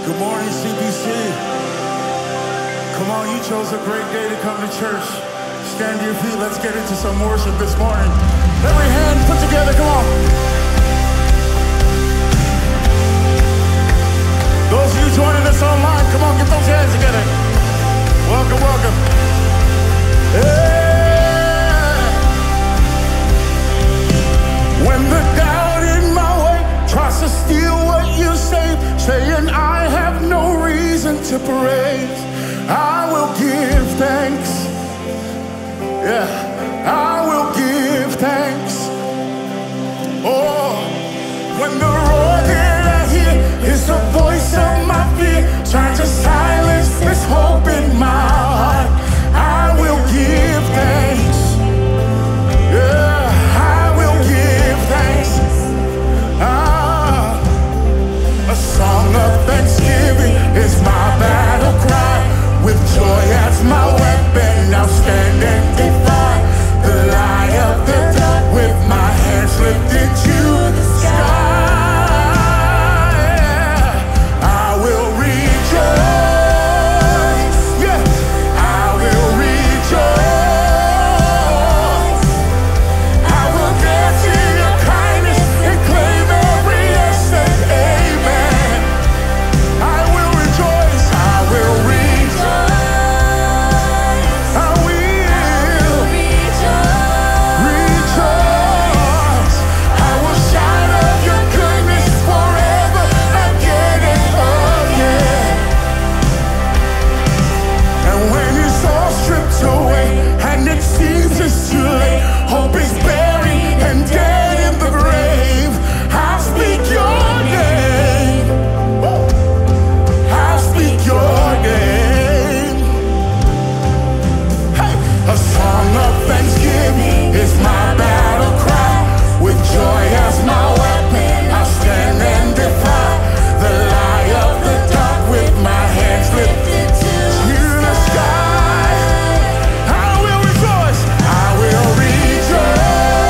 Good morning, CBC. Come on, you chose a great day to come to church. Stand to your feet. Let's get into some worship this morning. Every hand put together. Come on. Those of you joining us online, come on, get those hands together. Welcome, welcome. Yeah. When the doubt in my way tries to steal what you say, saying I have no reason to praise, I will give thanks. Yeah, I will give thanks. Oh, when the roar that I hear is the voice of my fear, trying to silence this hope in my heart, I will give thanks. Yeah, I will give thanks. A song of thanksgiving is my battle cry. With joy as my weapon, I'll stand and defy the lie of the dark. With my hands lifted to the sky, I will rejoice. Yeah, I will rejoice. I will dance in your kindness and claim every yes and amen. I will rejoice. I will rejoice. Hope is buried and dead in the grave. I'll speak your name. I'll speak your name. Hey. A song of thanksgiving is my battle cry. With joy as my weapon, I'll stand and defy the lie of the dark. With my hands lifted to the sky, I will rejoice. I will rejoice.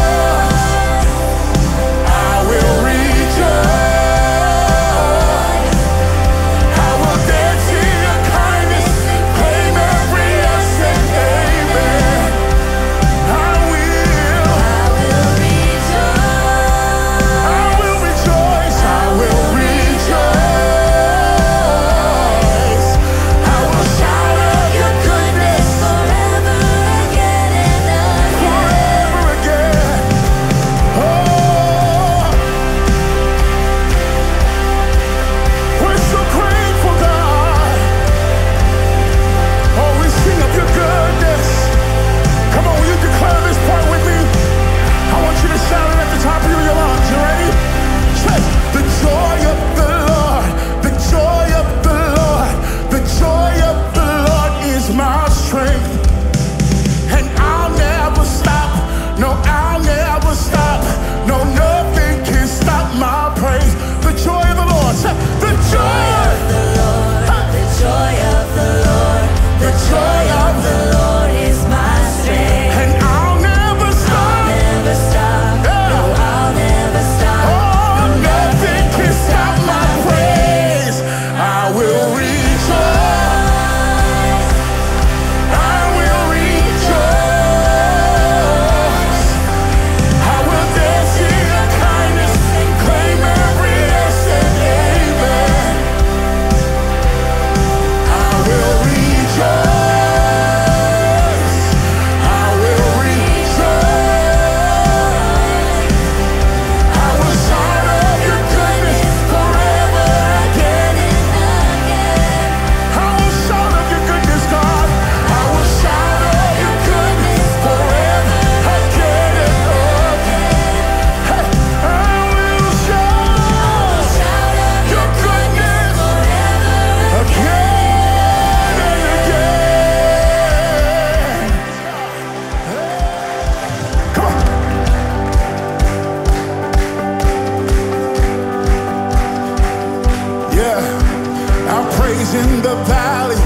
In the valley,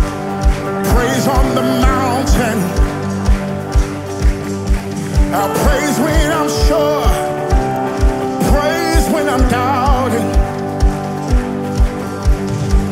praise on the mountain. I praise when I'm sure, praise when I'm doubting.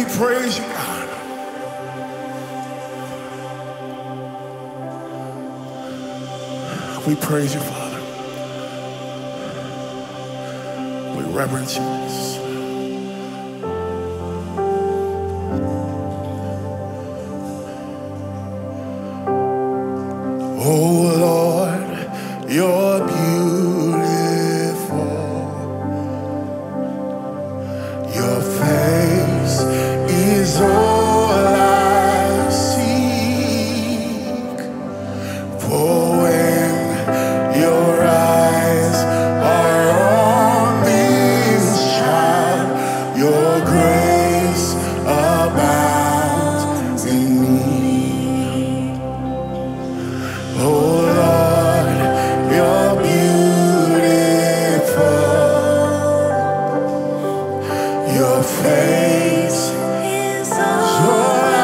praise you, God. We praise you, Father. We reverence you. Oh Lord, you're beautiful. Your face is all I seek. For when your eyes are on this child, your grace abounds in me. Oh Lord, you're beautiful. Your face is all I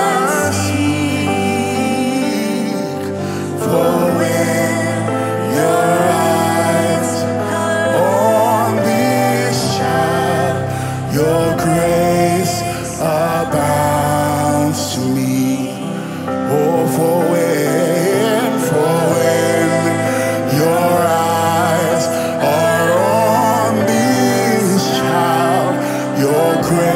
seek. For when your eyes on this child, your grace abounds to me. Oh, for when your eyes are on this child, your grace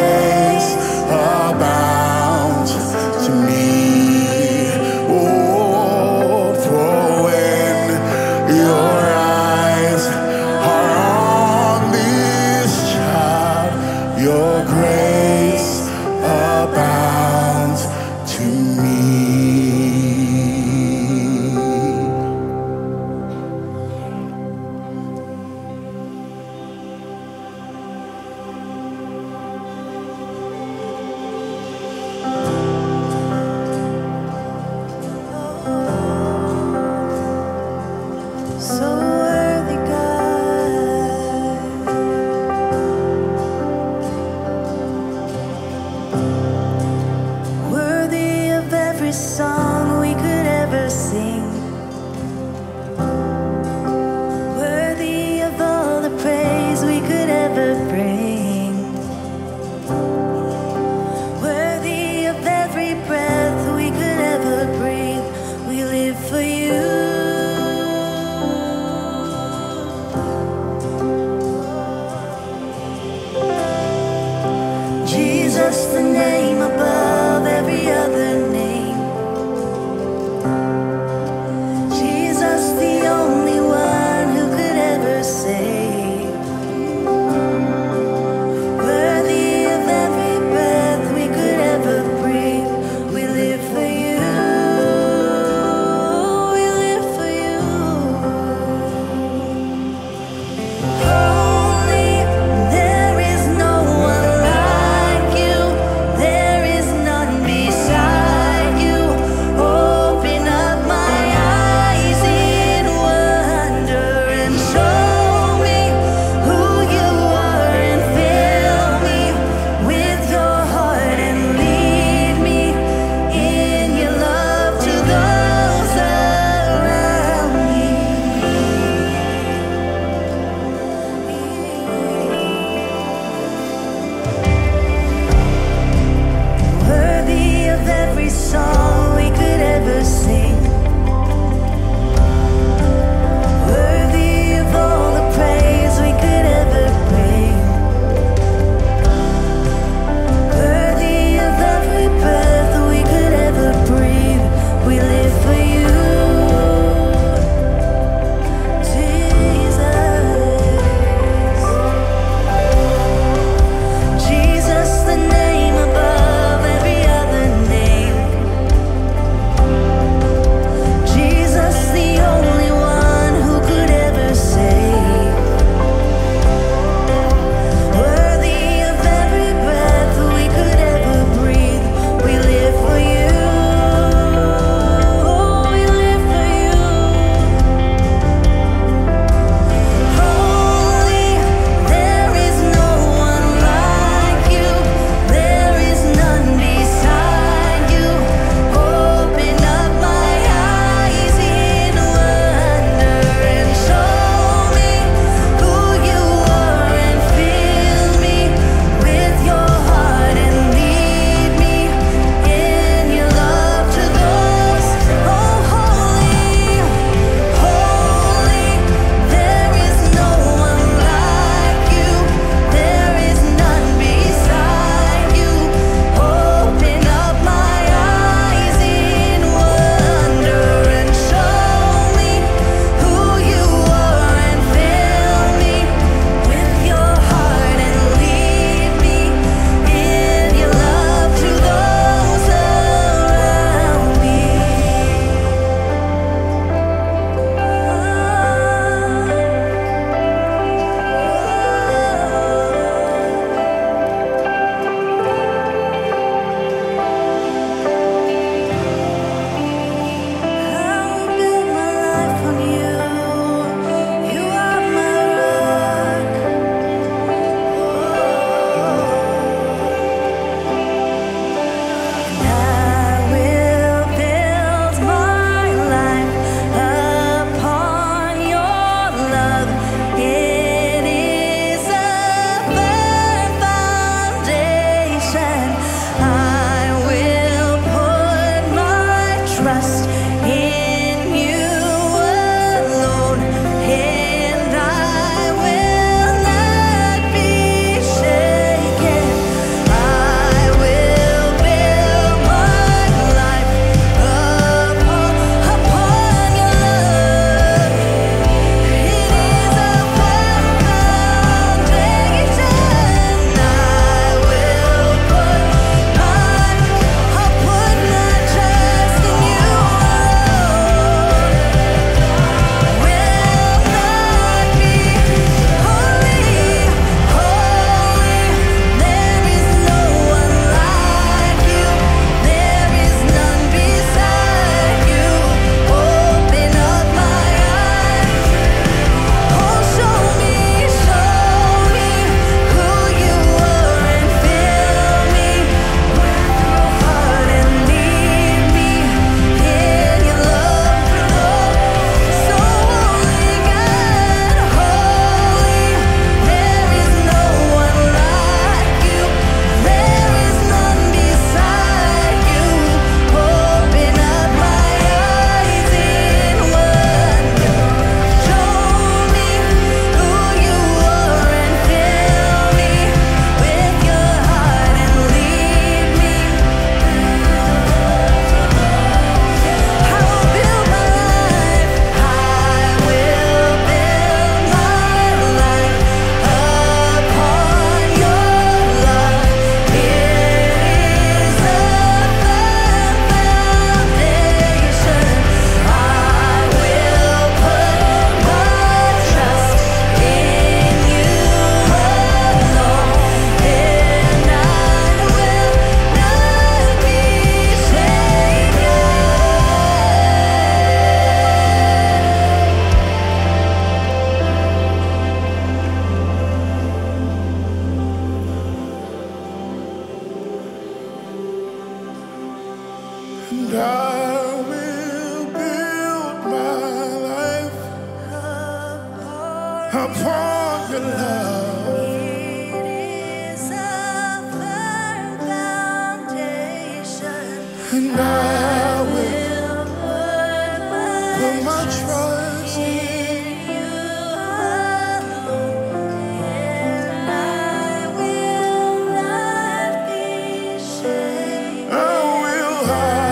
upon your love. It is a firm foundation. And I will Put put my trust in you alone, and I will not be shaken. I will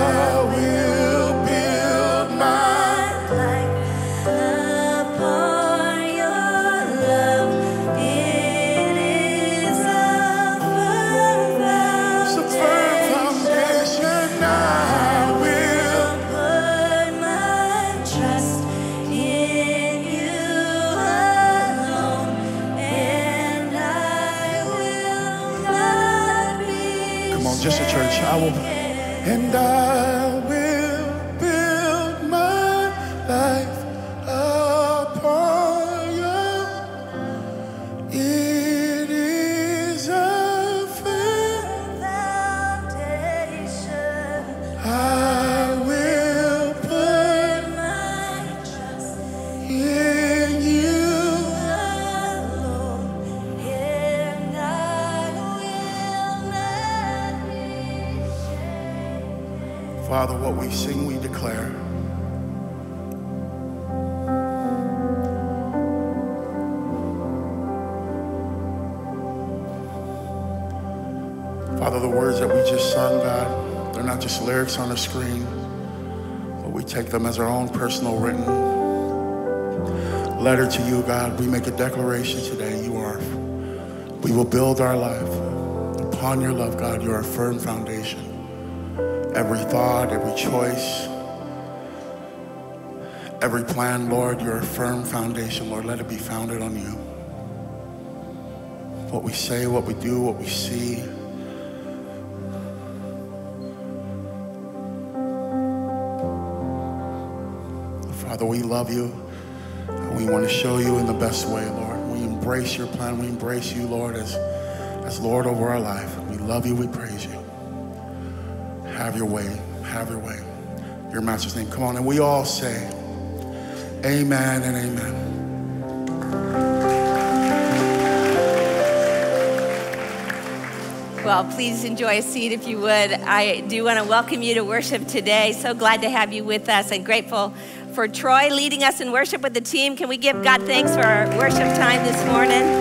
build my Life upon your love. It is a firm foundation. I will put my trust in you alone, and I will not be. Come on, just a church. And I will build my life upon you. It is a firm Foundation. I will put My trust in you. alone, and I will not be shaken. Father, what we sing, we declare. Father, the words that we just sung, God, they're not just lyrics on a screen, but we take them as our own personal written letter to you, God. We make a declaration today. We will build our life upon your love, God. You're a firm foundation. Every thought, every choice, every plan, Lord, you're a firm foundation. Lord, let it be founded on you. What we say, what we do, what we see. Father, we love you, and we want to show you in the best way, Lord. We embrace your plan. We embrace you, Lord, as Lord over our life. We love you. We praise you. Have your way. Have your way. Your master's name. Come on, and we all say, amen and amen. Well, please enjoy a seat if you would. I do want to welcome you to worship today. So glad to have you with us and grateful for Troy leading us in worship with the team. Can we give God thanks for our worship time this morning?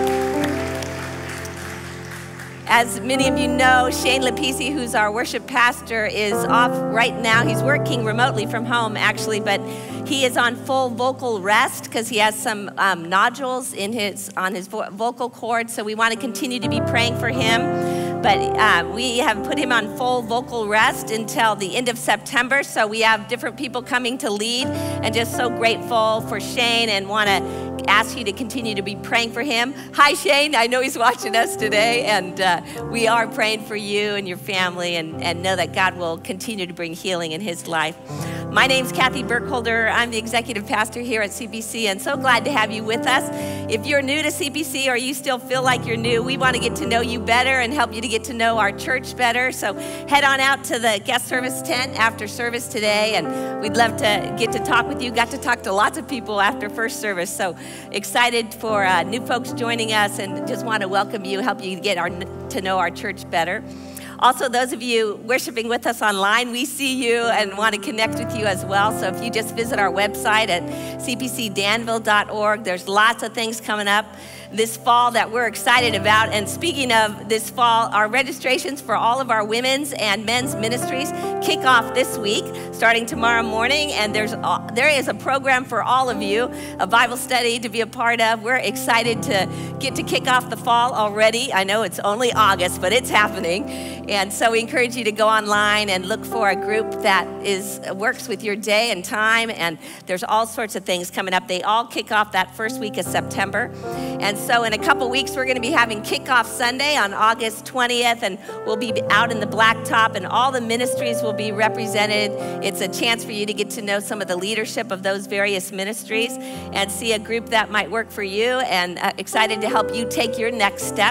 As many of you know, Shane Lapisi, who's our worship pastor, is off right now. He's working remotely from home, actually, but he is on full vocal rest because he has some nodules on his vocal cord. So we want to continue to be praying for him. But we have put him on full vocal rest until the end of September. So we have different people coming to lead, and just so grateful for Shane and want to ask you to continue to be praying for him. Hi, Shane. I know he's watching us today, and we are praying for you and your family, and know that God will continue to bring healing in his life. My name's Kathy Burkholder. I'm the executive pastor here at CBC, and so glad to have you with us. If you're new to CBC or you still feel like you're new, we want to get to know you better and help you to get to know our church better. So head on out to the guest service tent after service today, and we'd love to get to talk with you. Got to talk to lots of people after first service, so excited for new folks joining us, and just want to welcome you, help you get to know our church better. Also, those of you worshiping with us online, we see you and want to connect with you as well. So if you just visit our website at cpcdanville.org, there's lots of things coming up this fall that we're excited about. And speaking of this fall, our registrations for all of our women's and men's ministries kick off this week, starting tomorrow morning. And there is a program for all of you, a Bible study to be a part of. We're excited to get to kick off the fall already. I know it's only August, but it's happening. And so we encourage you to go online and look for a group that works with your day and time. And there's all sorts of things coming up. They all kick off that first week of September. And so in a couple weeks, we're going to be having Kickoff Sunday on August 20th, and we'll be out in the Blacktop, and all the ministries will be represented. It's a chance for you to get to know some of the leadership of those various ministries and see a group that might work for you, and excited to help you take your next step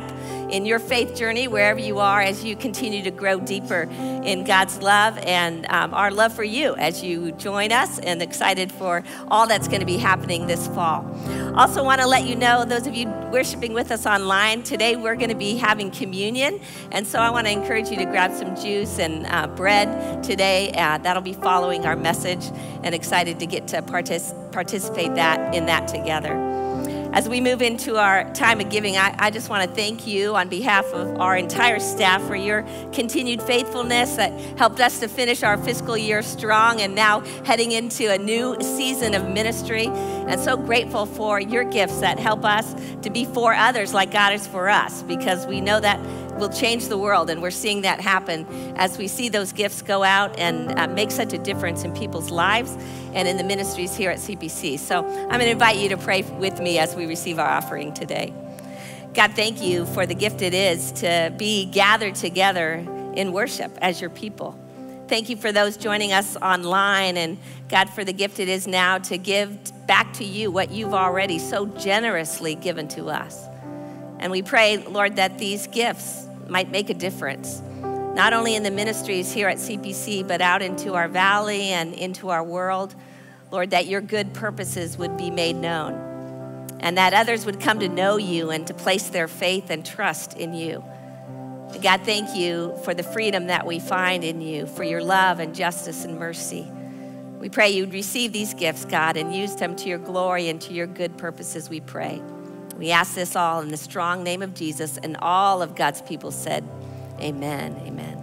in your faith journey, wherever you are, as you continue to grow deeper in God's love and our love for you as you join us, and excited for all that's going to be happening this fall. Also want to let you know, those of you worshiping with us online, today we're going to be having communion. And so I want to encourage you to grab some juice and bread today. That'll be following our message, and excited to get to participate in that together. As we move into our time of giving, I just want to thank you on behalf of our entire staff for your continued faithfulness that helped us to finish our fiscal year strong and now heading into a new season of ministry. And so grateful for your gifts that help us to be for others like God is for us, because we know that will change the world, and we're seeing that happen as we see those gifts go out and make such a difference in people's lives and in the ministries here at CPC. So I'm going to invite you to pray with me as we receive our offering today. God, thank you for the gift it is to be gathered together in worship as your people. Thank you for those joining us online, and God, for the gift it is now to give back to you what you've already so generously given to us. And we pray, Lord, that these gifts might make a difference, not only in the ministries here at CPC, but out into our valley and into our world. Lord, that your good purposes would be made known, and that others would come to know you and to place their faith and trust in you. And God, thank you for the freedom that we find in you, for your love and justice and mercy. We pray you'd receive these gifts, God, and use them to your glory and to your good purposes, we pray. We ask this all in the strong name of Jesus, and all of God's people said, amen, amen.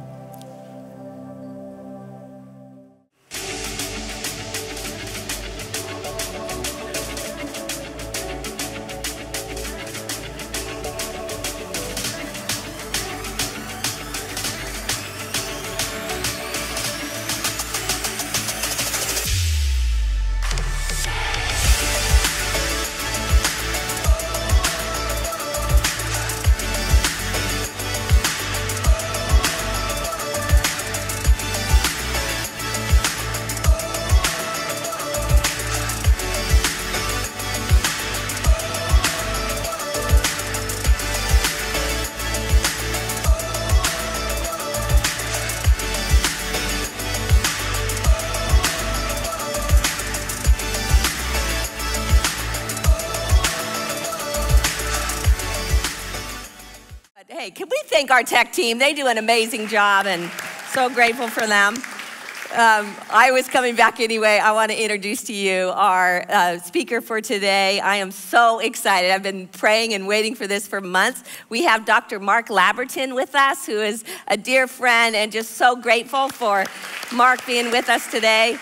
Hey, can we thank our tech team? They do an amazing job, and so grateful for them. I was coming back anyway. I want to introduce to you our speaker for today. I am so excited. I've been praying and waiting for this for months. We have Dr. Mark Labberton with us, who is a dear friend, and just so grateful for Mark being with us today.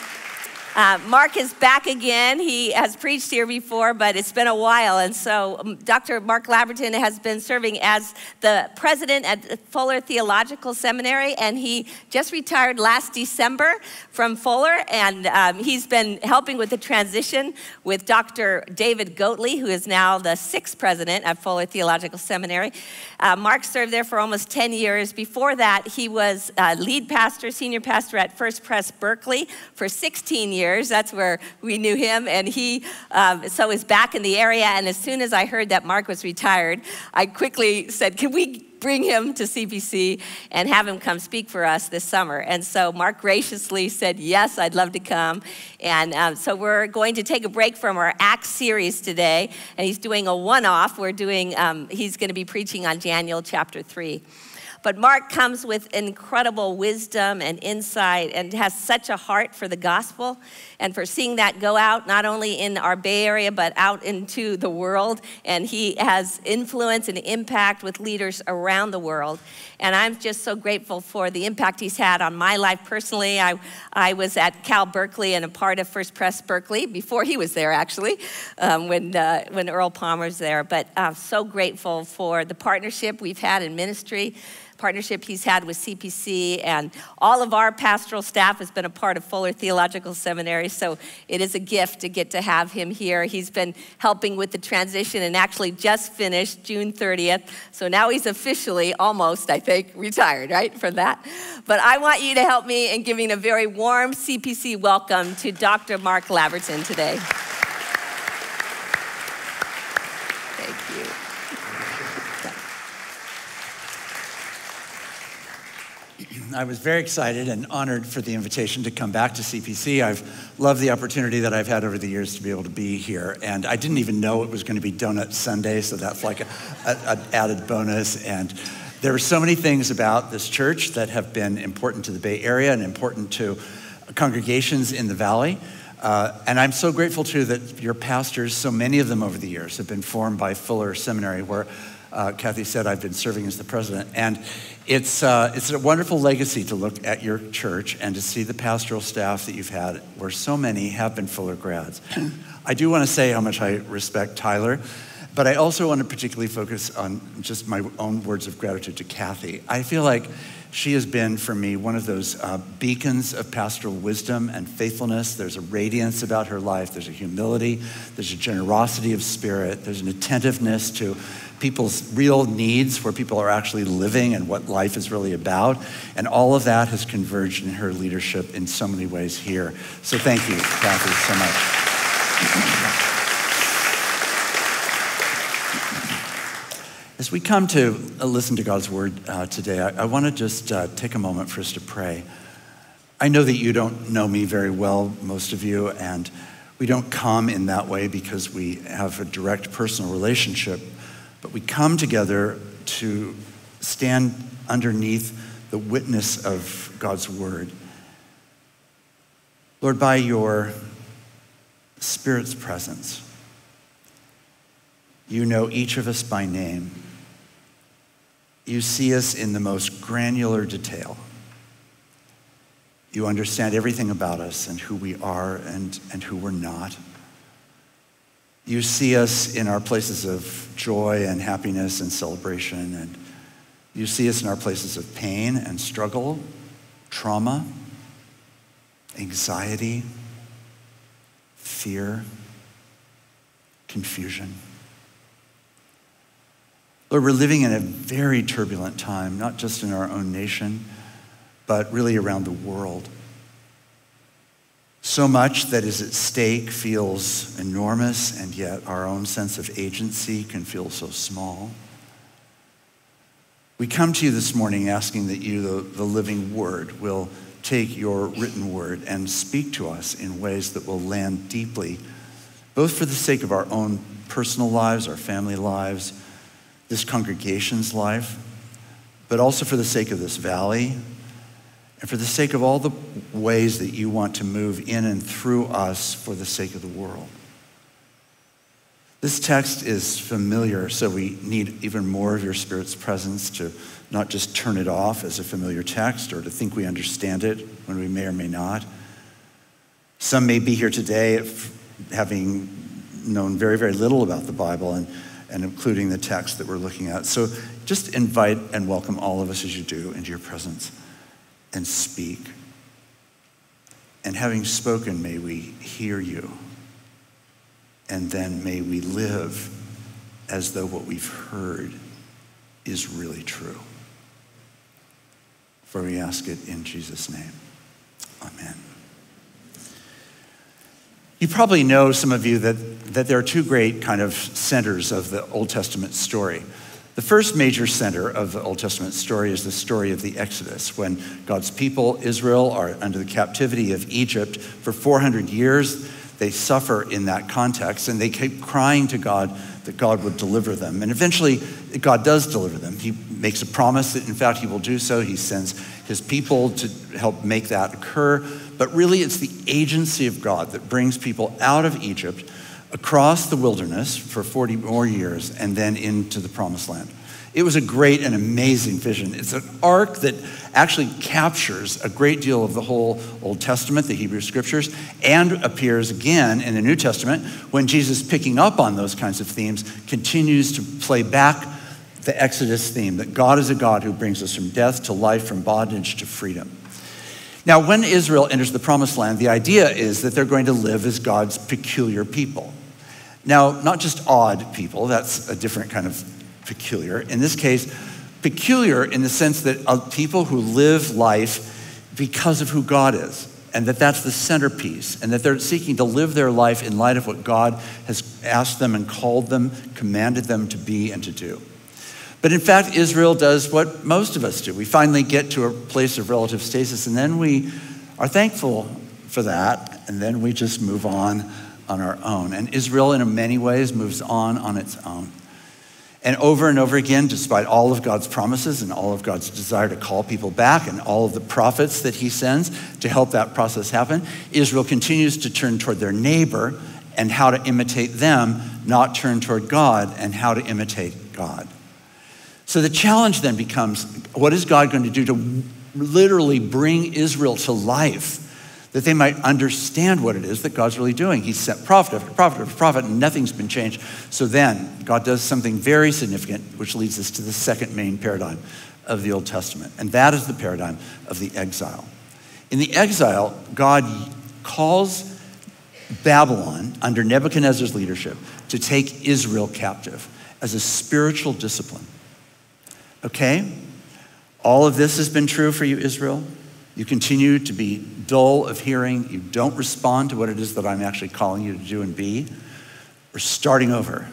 Mark is back again. He has preached here before, but it's been a while. And so Dr. Mark Labberton has been serving as the president at Fuller Theological Seminary, and he just retired last December from Fuller, and he's been helping with the transition with Dr. David Goatley, who is now the 6th president at Fuller Theological Seminary. Mark served there for almost 10 years. Before that, he was lead pastor, senior pastor at First Pres Berkeley for 16 years. That's where we knew him, and he so is back in the area. And as soon as I heard that Mark was retired, I quickly said, can we bring him to CPC and have him come speak for us this summer? And so Mark graciously said, yes, I'd love to come. And so we're going to take a break from our Acts series today, and he's doing a one-off. He's going to be preaching on Daniel chapter 3. But Mark comes with incredible wisdom and insight, and has such a heart for the gospel and for seeing that go out not only in our Bay Area, but out into the world. And he has influence and impact with leaders around the world. And I'm just so grateful for the impact he's had on my life personally. I was at Cal Berkeley and a part of First Pres Berkeley before he was there, actually, when Earl Palmer's there. But so grateful for the partnership we've had in ministry, partnership he's had with CPC, and all of our pastoral staff has been a part of Fuller Theological Seminary, so it is a gift to get to have him here. He's been helping with the transition and actually just finished June 30th, so now he's officially almost, I think, retired, right, from that. But I want you to help me in giving a very warm CPC welcome to Dr. Mark Labberton today. Thank you. I was very excited and honored for the invitation to come back to CPC. I've loved the opportunity that I've had over the years to be able to be here. And I didn't even know it was going to be Donut Sunday, so that's like an added bonus. And there are so many things about this church that have been important to the Bay Area and important to congregations in the Valley. And I'm so grateful, too, that your pastors, so many of them over the years, have been formed by Fuller Seminary, where Kathy said I've been serving as the president. And it's a wonderful legacy to look at your church and to see the pastoral staff that you've had, where so many have been Fuller grads. I do want to say how much I respect Tyler, but I also want to particularly focus on just my own words of gratitude to Kathy. I feel like she has been, for me, one of those beacons of pastoral wisdom and faithfulness. There's a radiance about her life. There's a humility. There's a generosity of spirit. There's an attentiveness to people's real needs, where people are actually living and what life is really about. And all of that has converged in her leadership in so many ways here. So thank you, Kathy, so much. As we come to listen to God's word today, I want to just take a moment for us to pray. I know that you don't know me very well, most of you, and we don't come in that way because we have a direct personal relationship, but we come together to stand underneath the witness of God's word. Lord, by your Spirit's presence, you know each of us by name. You see us in the most granular detail. You understand everything about us and who we are and who we're not. You see us in our places of joy and happiness and celebration, and you see us in our places of pain and struggle, trauma, anxiety, fear, confusion. Lord, we're living in a very turbulent time, not just in our own nation, but really around the world. So much that is at stake feels enormous, and yet our own sense of agency can feel so small. We come to you this morning asking that you, the living word, will take your written word and speak to us in ways that will land deeply, both for the sake of our own personal lives, our family lives, this congregation's life, but also for the sake of this valley, and for the sake of all the ways that you want to move in and through us for the sake of the world. This text is familiar, so we need even more of your Spirit's presence to not just turn it off as a familiar text or to think we understand it when we may or may not. Some may be here today having known very, very little about the Bible and including the text that we're looking at. So just invite and welcome all of us as you do into your presence and speak. And having spoken, may we hear you. And then may we live as though what we've heard is really true. For we ask it in Jesus' name. Amen. You probably know, some of you, that there are two great kind of centers of the Old Testament story. The first major center of the Old Testament story is the story of the Exodus, when God's people, Israel, are under the captivity of Egypt for 400 years. They suffer in that context, and they keep crying to God that God would deliver them. And eventually, God does deliver them. He makes a promise that, in fact, he will do so. He sends his people to help make that occur. But really, it's the agency of God that brings people out of Egypt, across the wilderness for 40 more years, and then into the promised land. It was a great and amazing vision. It's an arc that actually captures a great deal of the whole Old Testament, the Hebrew Scriptures, and appears again in the New Testament when Jesus, picking up on those kinds of themes, continues to play back the Exodus theme, that God is a God who brings us from death to life, from bondage to freedom. Now, when Israel enters the promised land, the idea is that they're going to live as God's peculiar people. Now, not just odd people, that's a different kind of peculiar. In this case, peculiar in the sense that people who live life because of who God is, and that's the centerpiece, and that they're seeking to live their life in light of what God has asked them and called them, commanded them to be and to do. But in fact, Israel does what most of us do. We finally get to a place of relative stasis, and then we are thankful for that, and then we just move on our own. And Israel, in many ways, moves on its own. And over again, despite all of God's promises and all of God's desire to call people back and all of the prophets that he sends to help that process happen, Israel continues to turn toward their neighbor and how to imitate them, not turn toward God and how to imitate God. So the challenge then becomes, what is God going to do to literally bring Israel to life, that they might understand what it is that God's really doing? He sent prophet after prophet after prophet, and nothing's been changed. So then God does something very significant, which leads us to the second main paradigm of the Old Testament, and that is the paradigm of the exile. In the exile, God calls Babylon, under Nebuchadnezzar's leadership, to take Israel captive as a spiritual discipline. Okay? All of this has been true for you, Israel. You continue to be dull of hearing. You don't respond to what it is that I'm actually calling you to do and be. We're starting over.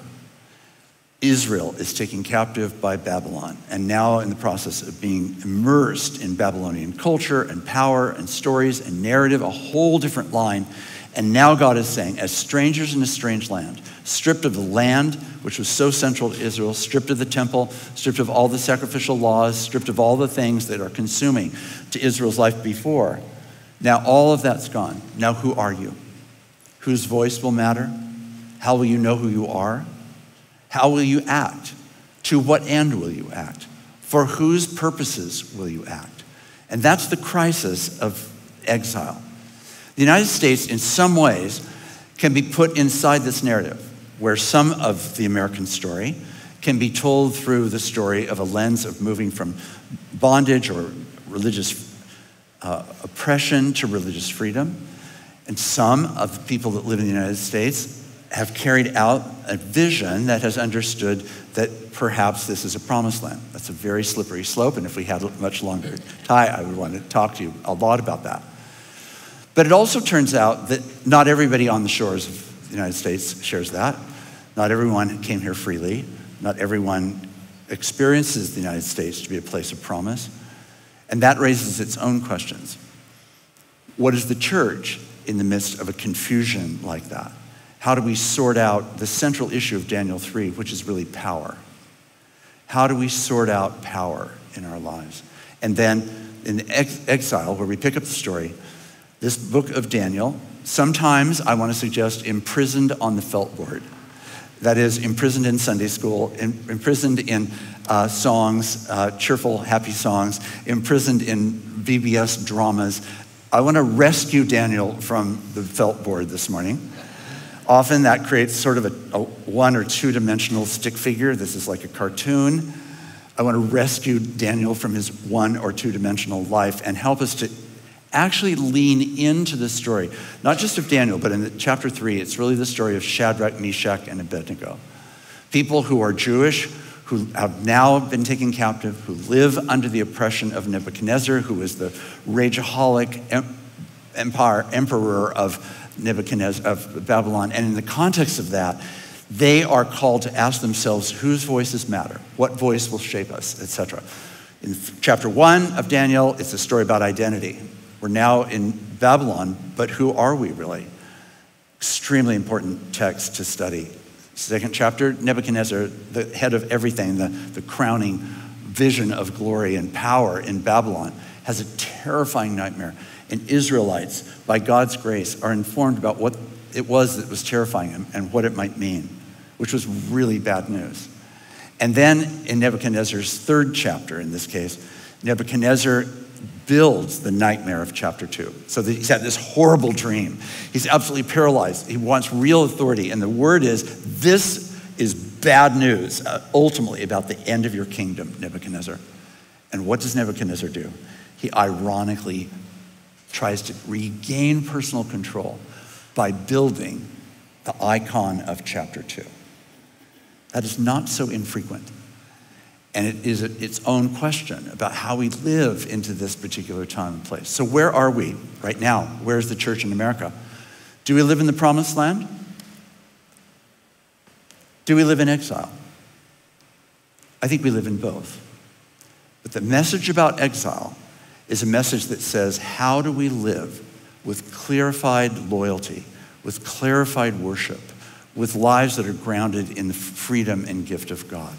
Israel is taken captive by Babylon, and now in the process of being immersed in Babylonian culture and power and stories and narrative, a whole different line. And now God is saying, as strangers in a strange land, stripped of the land, which was so central to Israel, stripped of the temple, stripped of all the sacrificial laws, stripped of all the things that are consuming to Israel's life before, now all of that's gone. Now who are you? Whose voice will matter? How will you know who you are? How will you act? To what end will you act? For whose purposes will you act? And that's the crisis of exile. The United States, in some ways, can be put inside this narrative, where some of the American story can be told through the story of a lens of moving from bondage or religious oppression to religious freedom. And some of the people that live in the United States have carried out a vision that has understood that perhaps this is a promised land. That's a very slippery slope, and if we had much longer time, I would want to talk to you a lot about that. But it also turns out that not everybody on the shores of the United States shares that. Not everyone came here freely. Not everyone experiences the United States to be a place of promise. And that raises its own questions. What is the church in the midst of a confusion like that? How do we sort out the central issue of Daniel 3, which is really power? How do we sort out power in our lives? And then in exile, where we pick up the story, this book of Daniel, sometimes I want to suggest imprisoned on the felt board. That is, imprisoned in Sunday school, imprisoned in songs, cheerful, happy songs, imprisoned in VBS dramas. I want to rescue Daniel from the felt board this morning. Often that creates sort of a one or two dimensional stick figure. This is like a cartoon. I want to rescue Daniel from his one or two dimensional life and help us to actually lean into the story, not just of Daniel, but in chapter 3, it's really the story of Shadrach, Meshach, and Abednego. People who are Jewish, who have now been taken captive, who live under the oppression of Nebuchadnezzar, who is the rageaholic emperor of Nebuchadnezzar, of Babylon. And in the context of that, they are called to ask themselves, whose voices matter? What voice will shape us, etc. In chapter 1 of Daniel, it's a story about identity. We're now in Babylon, but who are we really? Extremely important text to study. Second chapter, Nebuchadnezzar, the head of everything, the crowning vision of glory and power in Babylon, has a terrifying nightmare. And Israelites, by God's grace, are informed about what it was that was terrifying him and what it might mean, which was really bad news. And then in Nebuchadnezzar's third chapter, in this case, Nebuchadnezzar builds the nightmare of chapter 2. So he's had this horrible dream. He's absolutely paralyzed. He wants real authority. And the word is, this is bad news, ultimately, about the end of your kingdom, Nebuchadnezzar. And what does Nebuchadnezzar do? He ironically tries to regain personal control by building the icon of chapter 2. That is not so infrequent. And it is its own question about how we live into this particular time and place. So where are we right now? Where's the church in America? Do we live in the promised land? Do we live in exile? I think we live in both. But the message about exile is a message that says, how do we live with clarified loyalty, with clarified worship, with lives that are grounded in the freedom and gift of God?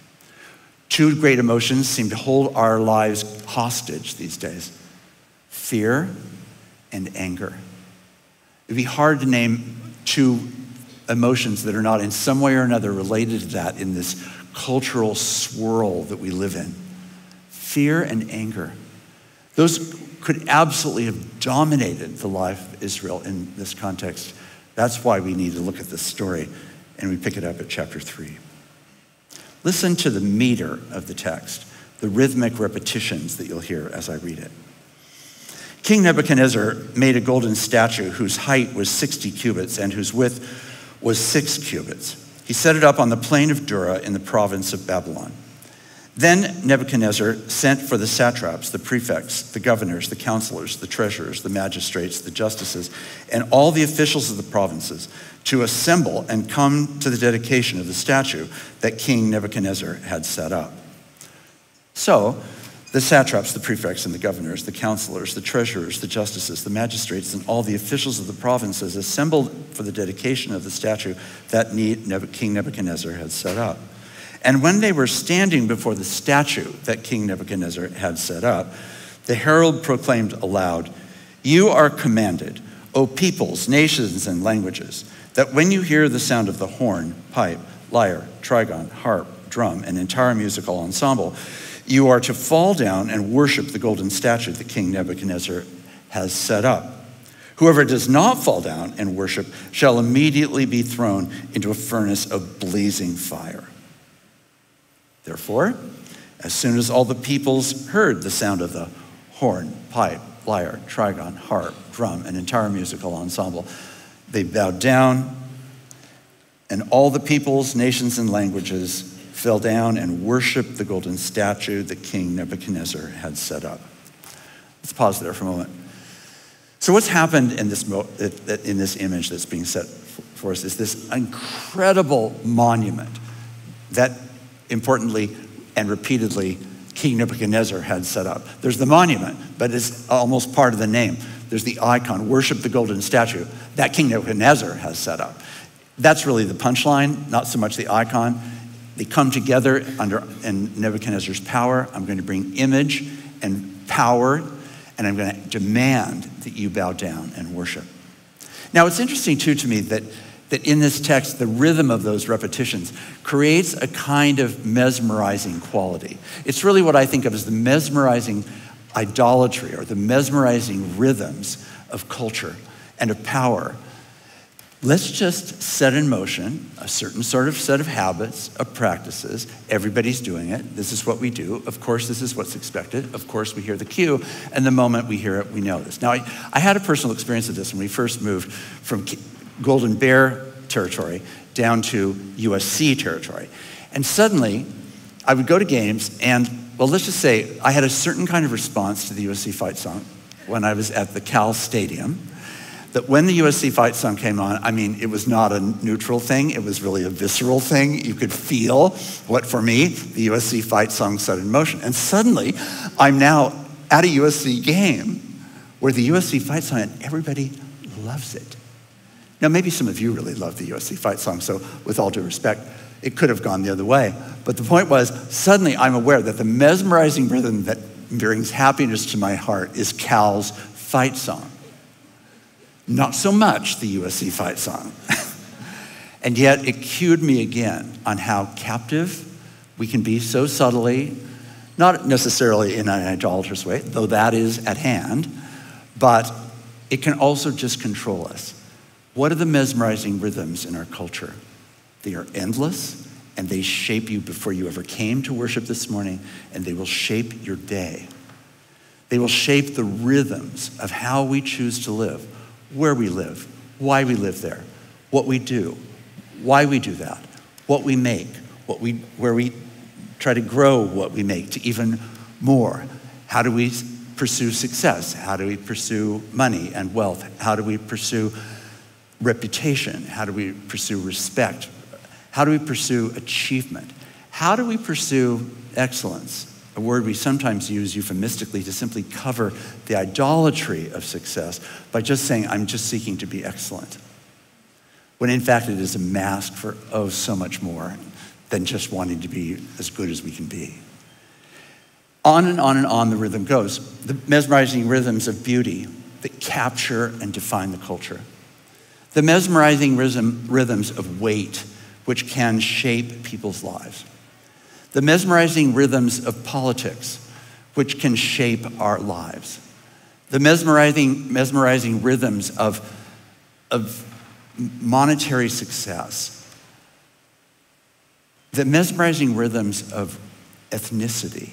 Two great emotions seem to hold our lives hostage these days: fear and anger. It'd be hard to name two emotions that are not in some way or another related to that in this cultural swirl that we live in. Fear and anger. Those could absolutely have dominated the life of Israel in this context. That's why we need to look at this story, and we pick it up at chapter 3. Listen to the meter of the text, the rhythmic repetitions that you'll hear as I read it. King Nebuchadnezzar made a golden statue whose height was 60 cubits and whose width was 6 cubits. He set it up on the plain of Dura in the province of Babylon. Then Nebuchadnezzar sent for the satraps, the prefects, the governors, the counselors, the treasurers, the magistrates, the justices, and all the officials of the provinces to assemble and come to the dedication of the statue that King Nebuchadnezzar had set up. So the satraps, the prefects, and the governors, the counselors, the treasurers, the justices, the magistrates, and all the officials of the provinces assembled for the dedication of the statue that King Nebuchadnezzar had set up. And when they were standing before the statue that King Nebuchadnezzar had set up, the herald proclaimed aloud, "You are commanded, O peoples, nations, and languages, that when you hear the sound of the horn, pipe, lyre, trigon, harp, drum, and entire musical ensemble, you are to fall down and worship the golden statue that King Nebuchadnezzar has set up. Whoever does not fall down and worship shall immediately be thrown into a furnace of blazing fire." Therefore, as soon as all the peoples heard the sound of the horn, pipe, lyre, trigon, harp, drum, and entire musical ensemble, they bowed down, and all the peoples, nations, and languages fell down and worshiped the golden statue that King Nebuchadnezzar had set up. Let's pause there for a moment. So what's happened in this image that's being set for us is this incredible monument that, importantly and repeatedly, King Nebuchadnezzar had set up. There's the monument, but it's almost part of the name. There's the icon, worship the golden statue, that King Nebuchadnezzar has set up. That's really the punchline, not so much the icon. They come together in Nebuchadnezzar's power. I'm going to bring image and power, and I'm going to demand that you bow down and worship. Now, it's interesting, too, to me that in this text, the rhythm of those repetitions creates a kind of mesmerizing quality. It's really what I think of as the mesmerizing idolatry or the mesmerizing rhythms of culture and of power. Let's just set in motion a certain sort of set of habits, of practices. Everybody's doing it. This is what we do. Of course, this is what's expected. Of course, we hear the cue, and the moment we hear it, we know this. Now, I had a personal experience of this when we first moved from Golden Bear territory down to USC territory. And suddenly, I would go to games, and, well, let's just say I had a certain kind of response to the USC fight song when I was at the Cal Stadium, that when the USC fight song came on, I mean, it was not a neutral thing. It was really a visceral thing. You could feel what, for me, the USC fight song set in motion. And suddenly, I'm now at a USC game where the USC fight song, and everybody loves it. Now, maybe some of you really love the USC fight song, so with all due respect, it could have gone the other way. But the point was, suddenly I'm aware that the mesmerizing rhythm that brings happiness to my heart is Cal's fight song. Not so much the USC fight song. And yet it cued me again on how captive we can be so subtly, not necessarily in an idolatrous way, though that is at hand, but it can also just control us. What are the mesmerizing rhythms in our culture? They are endless, and they shape you before you ever came to worship this morning, and they will shape your day. They will shape the rhythms of how we choose to live, where we live, why we live there, what we do, why we do that, what we make, where we try to grow what we make to even more. How do we pursue success? How do we pursue money and wealth? How do we pursue reputation? How do we pursue respect? How do we pursue achievement? How do we pursue excellence? A word we sometimes use euphemistically to simply cover the idolatry of success by just saying, I'm just seeking to be excellent. When in fact it is a mask for, oh, so much more than just wanting to be as good as we can be. On and on and on the rhythm goes. The mesmerizing rhythms of beauty that capture and define the culture. The mesmerizing rhythms of weight, which can shape people's lives. The mesmerizing rhythms of politics, which can shape our lives. The mesmerizing rhythms of monetary success. The mesmerizing rhythms of ethnicity.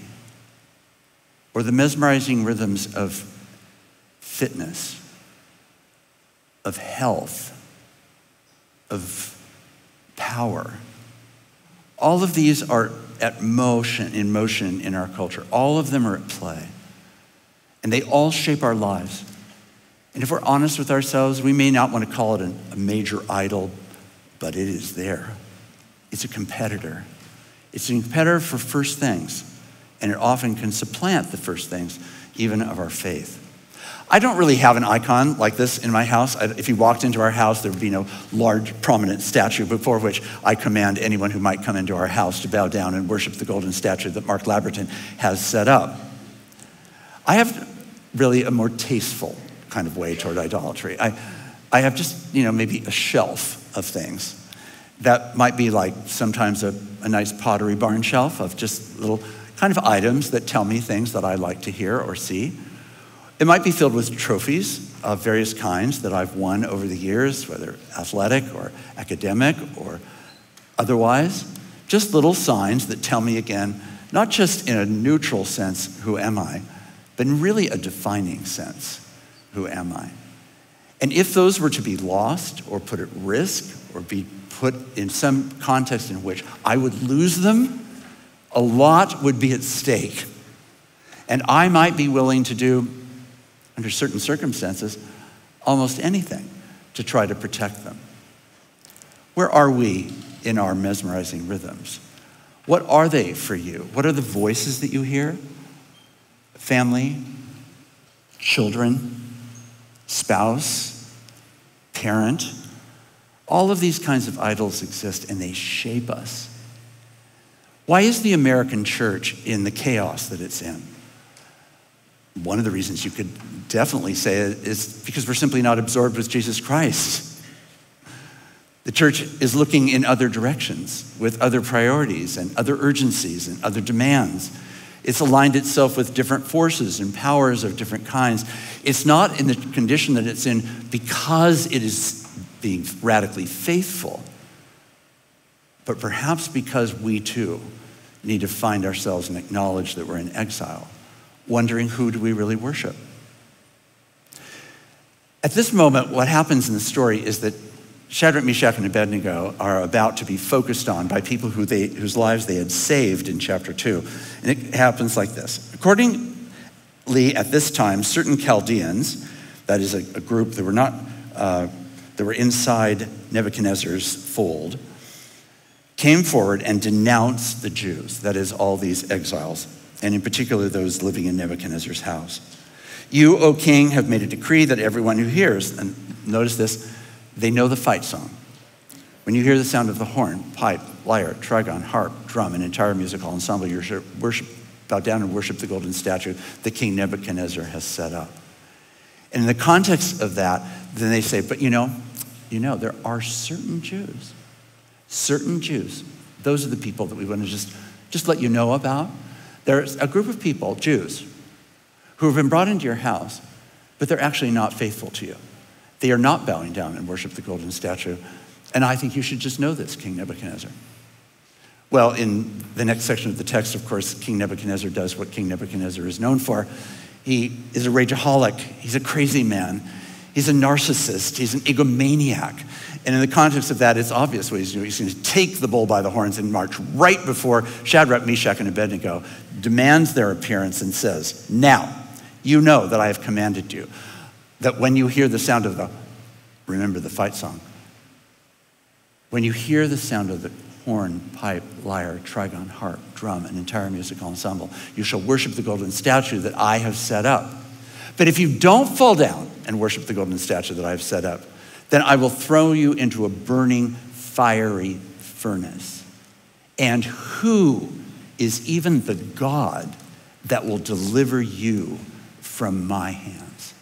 Or the mesmerizing rhythms of fitness, of health, of power. All of these are in motion in our culture. All of them are at play. And they all shape our lives. And if we're honest with ourselves, we may not want to call it a major idol, but it is there. It's a competitor. It's a competitor for first things. And it often can supplant the first things, even of our faith. I don't really have an icon like this in my house. If you walked into our house, there would be no large, prominent statue before which I command anyone who might come into our house to bow down and worship the golden statue that Mark Labberton has set up. I have really a more tasteful kind of way toward idolatry. I have just, maybe a shelf of things that might be like sometimes a nice Pottery Barn shelf of just little kind of items that tell me things that I like to hear or see. It might be filled with trophies of various kinds that I've won over the years, whether athletic or academic or otherwise. Just little signs that tell me again, not just in a neutral sense, who am I, but in really a defining sense, who am I? And if those were to be lost or put at risk or be put in some context in which I would lose them, a lot would be at stake. And I might be willing to do, under certain circumstances, almost anything to try to protect them. Where are we in our mesmerizing rhythms? What are they for you? What are the voices that you hear? Family, children, spouse, parent. All of these kinds of idols exist and they shape us. Why is the American church in the chaos that it's in? One of the reasons you could definitely say it is because we're simply not absorbed with Jesus Christ. The church is looking in other directions with other priorities and other urgencies and other demands. It's aligned itself with different forces and powers of different kinds. It's not in the condition that it's in because it is being radically faithful, but perhaps because we too need to find ourselves and acknowledge that we're in exile, wondering who do we really worship. At this moment, what happens in the story is that Shadrach, Meshach, and Abednego are about to be focused on by people whose lives they had saved in chapter 2. And it happens like this. Accordingly, at this time, certain Chaldeans, that is a group that were inside Nebuchadnezzar's fold, came forward and denounced the Jews, that is, all these exiles, and in particular those living in Nebuchadnezzar's house. You, O king, have made a decree that everyone who hears, and notice this, they know the fight song. When you hear the sound of the horn, pipe, lyre, trigon, harp, drum, an entire musical ensemble, you bow down and worship the golden statue that King Nebuchadnezzar has set up. And in the context of that, then they say, but there are certain Jews, those are the people that we want to just let you know about. There's a group of people, Jews, who have been brought into your house, but they're actually not faithful to you. They are not bowing down and worship the golden statue. And I think you should just know this, King Nebuchadnezzar. Well, in the next section of the text, of course, King Nebuchadnezzar does what King Nebuchadnezzar is known for. He is a rageaholic. He's a crazy man. He's a narcissist. He's an egomaniac. And in the context of that, it's obvious what he's doing. He's going to take the bull by the horns and march right before Shadrach, Meshach, and Abednego, demands their appearance and says, now, you know that I have commanded you that when you hear the sound of remember the fight song, when you hear the sound of the horn, pipe, lyre, trigon, harp, drum, an entire musical ensemble. You shall worship the golden statue that I have set up. But if you don't fall down and worship the golden statue that I have set up, then I will throw you into a burning, fiery furnace. And who is even the God that will deliver you from my hands?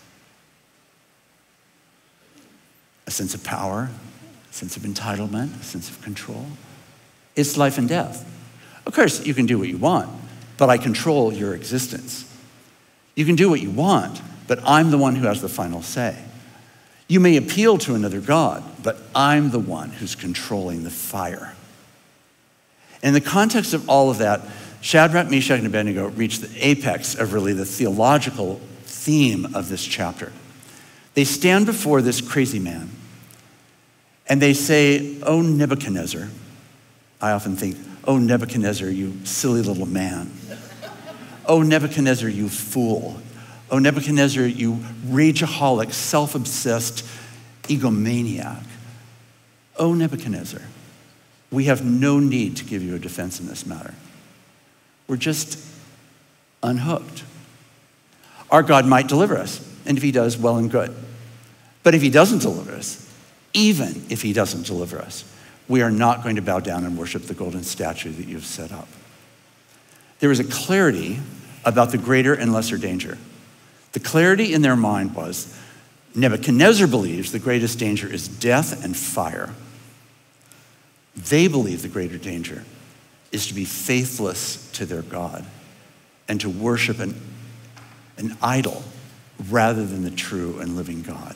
A sense of power, a sense of entitlement, a sense of control. It's life and death. Of course, you can do what you want, but I control your existence. You can do what you want, but I'm the one who has the final say. You may appeal to another God, but I'm the one who's controlling the fire. In the context of all of that, Shadrach, Meshach, and Abednego reach the apex of really the theological theme of this chapter. They stand before this crazy man, and they say, "Oh, Nebuchadnezzar." I often think, "Oh, Nebuchadnezzar, you silly little man. Oh, Nebuchadnezzar, you fool. Oh, Nebuchadnezzar, you rageaholic, self-obsessed egomaniac. Oh, Nebuchadnezzar, we have no need to give you a defense in this matter. We're just unhooked. Our God might deliver us, and if he does, well and good. But if he doesn't deliver us, even if he doesn't deliver us, we are not going to bow down and worship the golden statue that you've set up." There was a clarity about the greater and lesser danger. The clarity in their mind was, Nebuchadnezzar believes the greatest danger is death and fire. They believe the greater danger is to be faithless to their God and to worship an idol rather than the true and living God.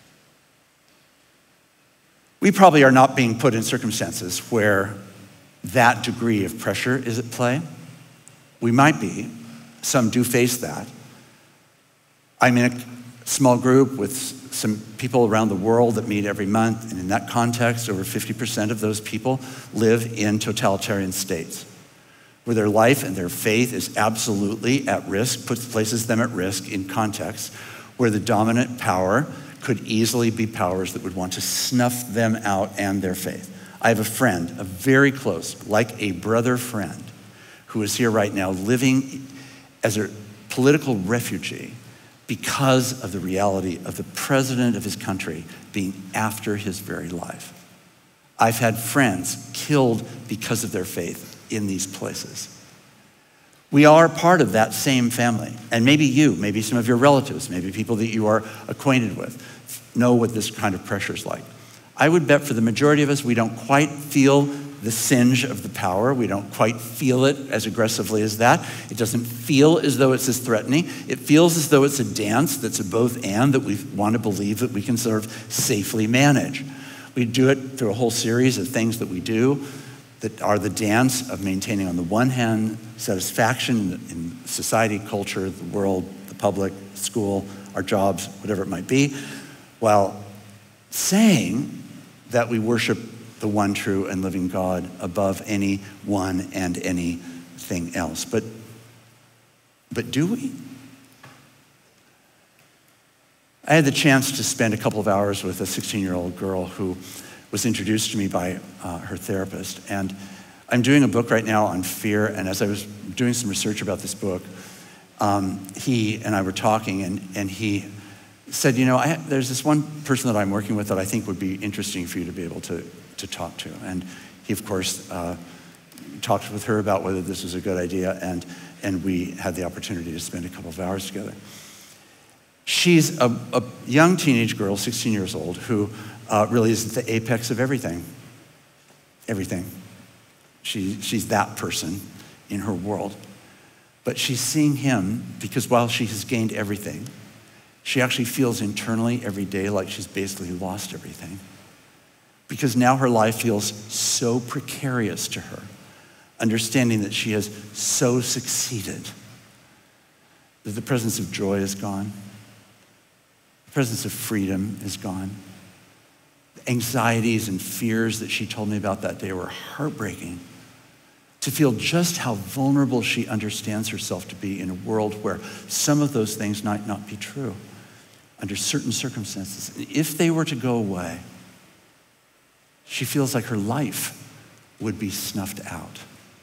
We probably are not being put in circumstances where that degree of pressure is at play. We might be. Some do face that. I'm in a small group with some people around the world that meet every month, and in that context, over 50% of those people live in totalitarian states, where their life and their faith is absolutely at risk, places them at risk in contexts where the dominant power could easily be powers that would want to snuff them out and their faith. I have a friend, a very close, like a brother friend, who is here right now living as a political refugee because of the reality of the president of his country being after his very life. I've had friends killed because of their faith in these places. We are part of that same family. And maybe you, maybe some of your relatives, maybe people that you are acquainted with know what this kind of pressure is like. I would bet for the majority of us, we don't quite feel the singe of the power. We don't quite feel it as aggressively as that. It doesn't feel as though it's as threatening. It feels as though it's a dance that's a both and that we want to believe that we can sort of safely manage. We do it through a whole series of things that we do that are the dance of maintaining, on the one hand, satisfaction in society, culture, the world, the public, school, our jobs, whatever it might be, while saying that we worship the one true and living God above anyone and anything else. But do we? I had the chance to spend a couple of hours with a 16-year-old girl who was introduced to me by her therapist. And I'm doing a book right now on fear, and as I was doing some research about this book, he and I were talking, and he said, you know, there's this one person that I'm working with that I think would be interesting for you to be able to talk to. And he, of course, talked with her about whether this was a good idea, and we had the opportunity to spend a couple of hours together. She's a young teenage girl, 16 years old, who really is at the apex of everything. Everything. She's that person in her world. But she's seeing him because while she has gained everything, she actually feels internally every day like she's basically lost everything. Because now her life feels so precarious to her, understanding that she has so succeeded, that the presence of joy is gone. The presence of freedom is gone. The anxieties and fears that she told me about that day were heartbreaking. To feel just how vulnerable she understands herself to be in a world where some of those things might not be true under certain circumstances. If they were to go away, she feels like her life would be snuffed out.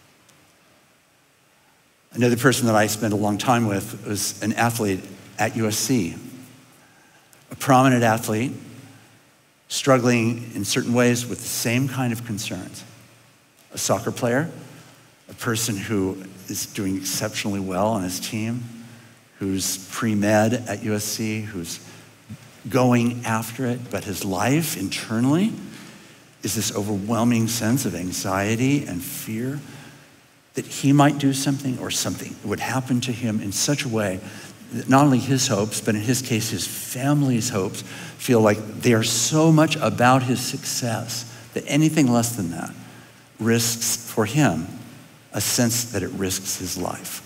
Another person that I spent a long time with was an athlete at USC, a prominent athlete, struggling in certain ways with the same kind of concerns. A soccer player, a person who is doing exceptionally well on his team, who's pre-med at USC, who's going after it, but his life internally is this overwhelming sense of anxiety and fear that he might do something or something would happen to him in such a way that not only his hopes, but in his case, his family's hopes feel like they are so much about his success that anything less than that risks for him a sense that it risks his life.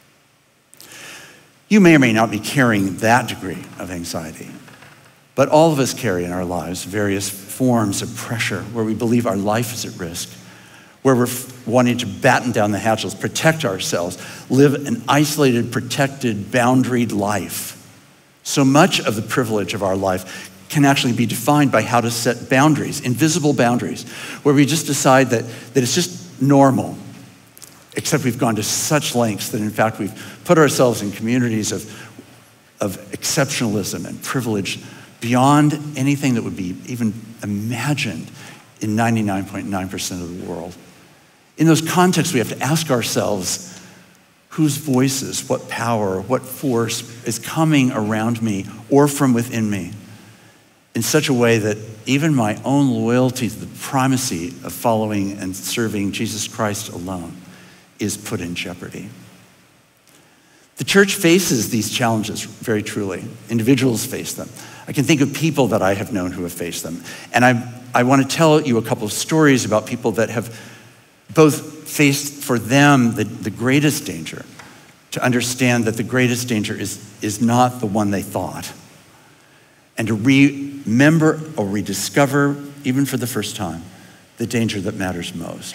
You may or may not be carrying that degree of anxiety, but all of us carry in our lives various forms of pressure where we believe our life is at risk, where we're wanting to batten down the hatches, protect ourselves, live an isolated, protected, boundaried life. So much of the privilege of our life can actually be defined by how to set boundaries, invisible boundaries, where we just decide that it's just normal, except we've gone to such lengths that in fact we've put ourselves in communities of exceptionalism and privilege beyond anything that would be even imagined in 99.9% of the world. In those contexts, we have to ask ourselves, whose voices, what power, what force is coming around me or from within me in such a way that even my own loyalty to the primacy of following and serving Jesus Christ alone is put in jeopardy. The church faces these challenges very truly. Individuals face them. I can think of people that I have known who have faced them. And I want to tell you a couple of stories about people that have both faced for them the greatest danger, to understand that the greatest danger is not the one they thought, and to remember or rediscover, even for the first time, the danger that matters most.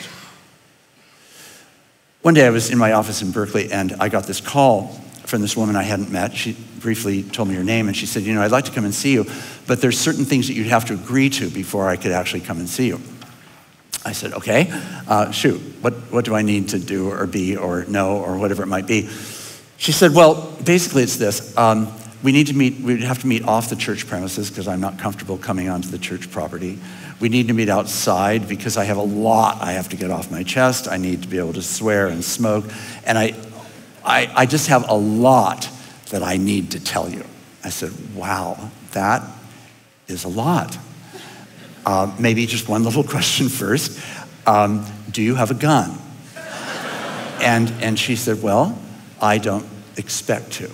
One day I was in my office in Berkeley and I got this call from this woman I hadn't met. She briefly told me her name and she said, I'd like to come and see you, but there's certain things that you'd have to agree to before I could actually come and see you. I said, okay, shoot, what do I need to do or be or know or whatever it might be? She said, well, basically it's this. We'd have to meet off the church premises because I'm not comfortable coming onto the church property. We need to meet outside because I have a lot I have to get off my chest. I need to be able to swear and smoke. And I just have a lot that I need to tell you. I said, wow, that is a lot. Maybe just one little question first. Do you have a gun? And she said, well, I don't expect to.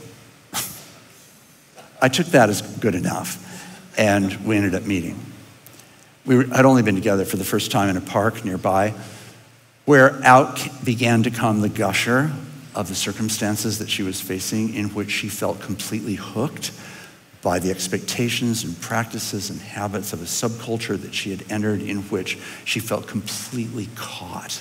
I took that as good enough, and we ended up meeting. Had only been together for the first time in a park nearby, where out began to come the gusher of the circumstances that she was facing, in which she felt completely hooked by the expectations and practices and habits of a subculture that she had entered, in which she felt completely caught.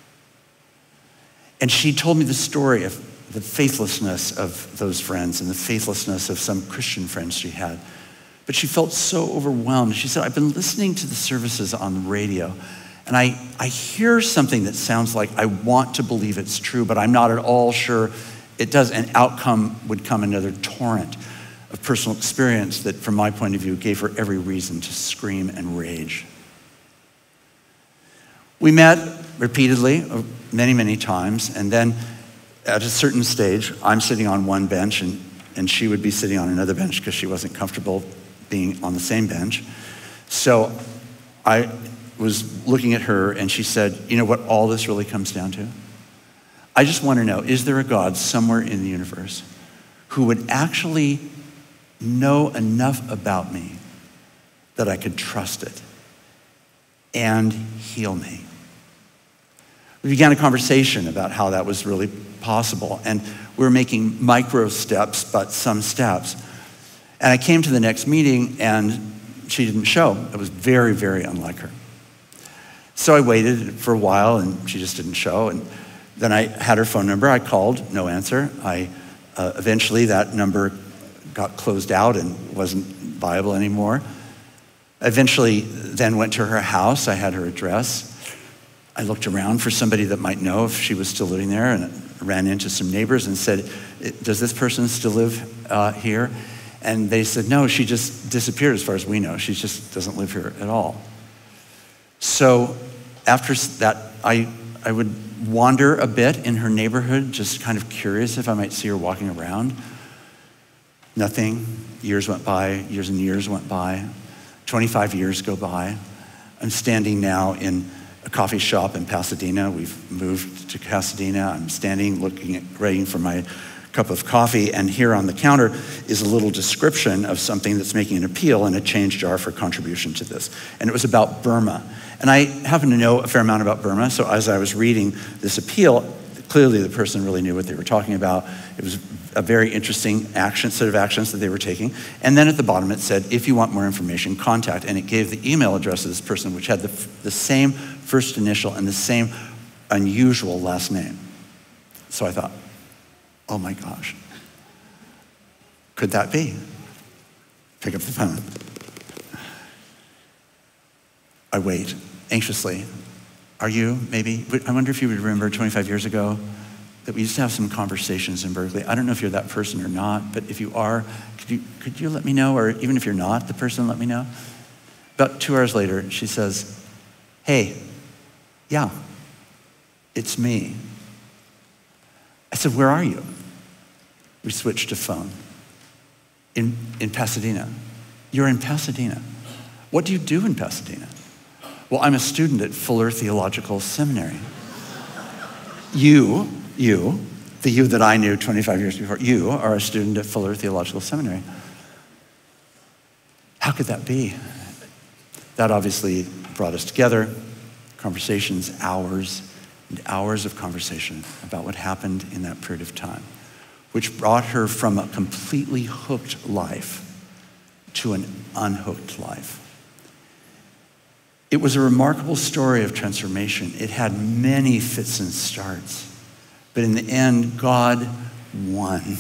And she told me the story of the faithlessness of those friends and the faithlessness of some Christian friends she had. But she felt so overwhelmed. She said, I've been listening to the services on the radio, and I hear something that sounds like I want to believe it's true, but I'm not at all sure it does. And outcome would come another torrent of personal experience that, from my point of view, gave her every reason to scream and rage. We met repeatedly, many, many times, and then at a certain stage, I'm sitting on one bench and she would be sitting on another bench because she wasn't comfortable being on the same bench. So I was looking at her and she said, you know what all this really comes down to? I just want to know, is there a God somewhere in the universe who would actually know enough about me that I could trust it and heal me? We began a conversation about how that was really possible, and we were making micro steps, but some steps. And I came to the next meeting and she didn't show. It was very, very unlike her. So I waited for a while and she just didn't show. And then I had her phone number. I called, no answer. Eventually that number got closed out and wasn't viable anymore. Eventually then went to her house. I had her address. I looked around for somebody that might know if she was still living there, and ran into some neighbors and said, does this person still live here? And they said, no, she just disappeared as far as we know. She just doesn't live here at all. So after that, I would wander a bit in her neighborhood, just kind of curious if I might see her walking around. Nothing. Years went by, years and years went by. 25 years go by. I'm standing now in a coffee shop in Pasadena. We've moved to Pasadena. I'm standing, waiting for my cup of coffee, and here on the counter is a little description of something that's making an appeal in a change jar for contribution to this. And it was about Burma. And I happen to know a fair amount about Burma, so as I was reading this appeal, clearly the person really knew what they were talking about. It was a very interesting set of actions that they were taking. And then at the bottom it said, if you want more information, contact. And it gave the email address of this person, which had the same first initial and the same unusual last name. So I thought, oh my gosh, could that be? Pick up the phone. I wait anxiously. Are you, maybe? I wonder if you would remember 25 years ago that we used to have some conversations in Berkeley. I don't know if you're that person or not, but if you are, could you let me know? Or even if you're not the person, let me know. About 2 hours later, she says, hey, yeah, it's me. I said, where are you? We switched to phone. In Pasadena. You're in Pasadena. What do you do in Pasadena? Well, I'm a student at Fuller Theological Seminary. You, the you that I knew 25 years before, you are a student at Fuller Theological Seminary. How could that be? That obviously brought us together, conversations, hours and hours of conversation about what happened in that period of time, which brought her from a completely hooked life to an unhooked life. It was a remarkable story of transformation. It had many fits and starts, but in the end, God won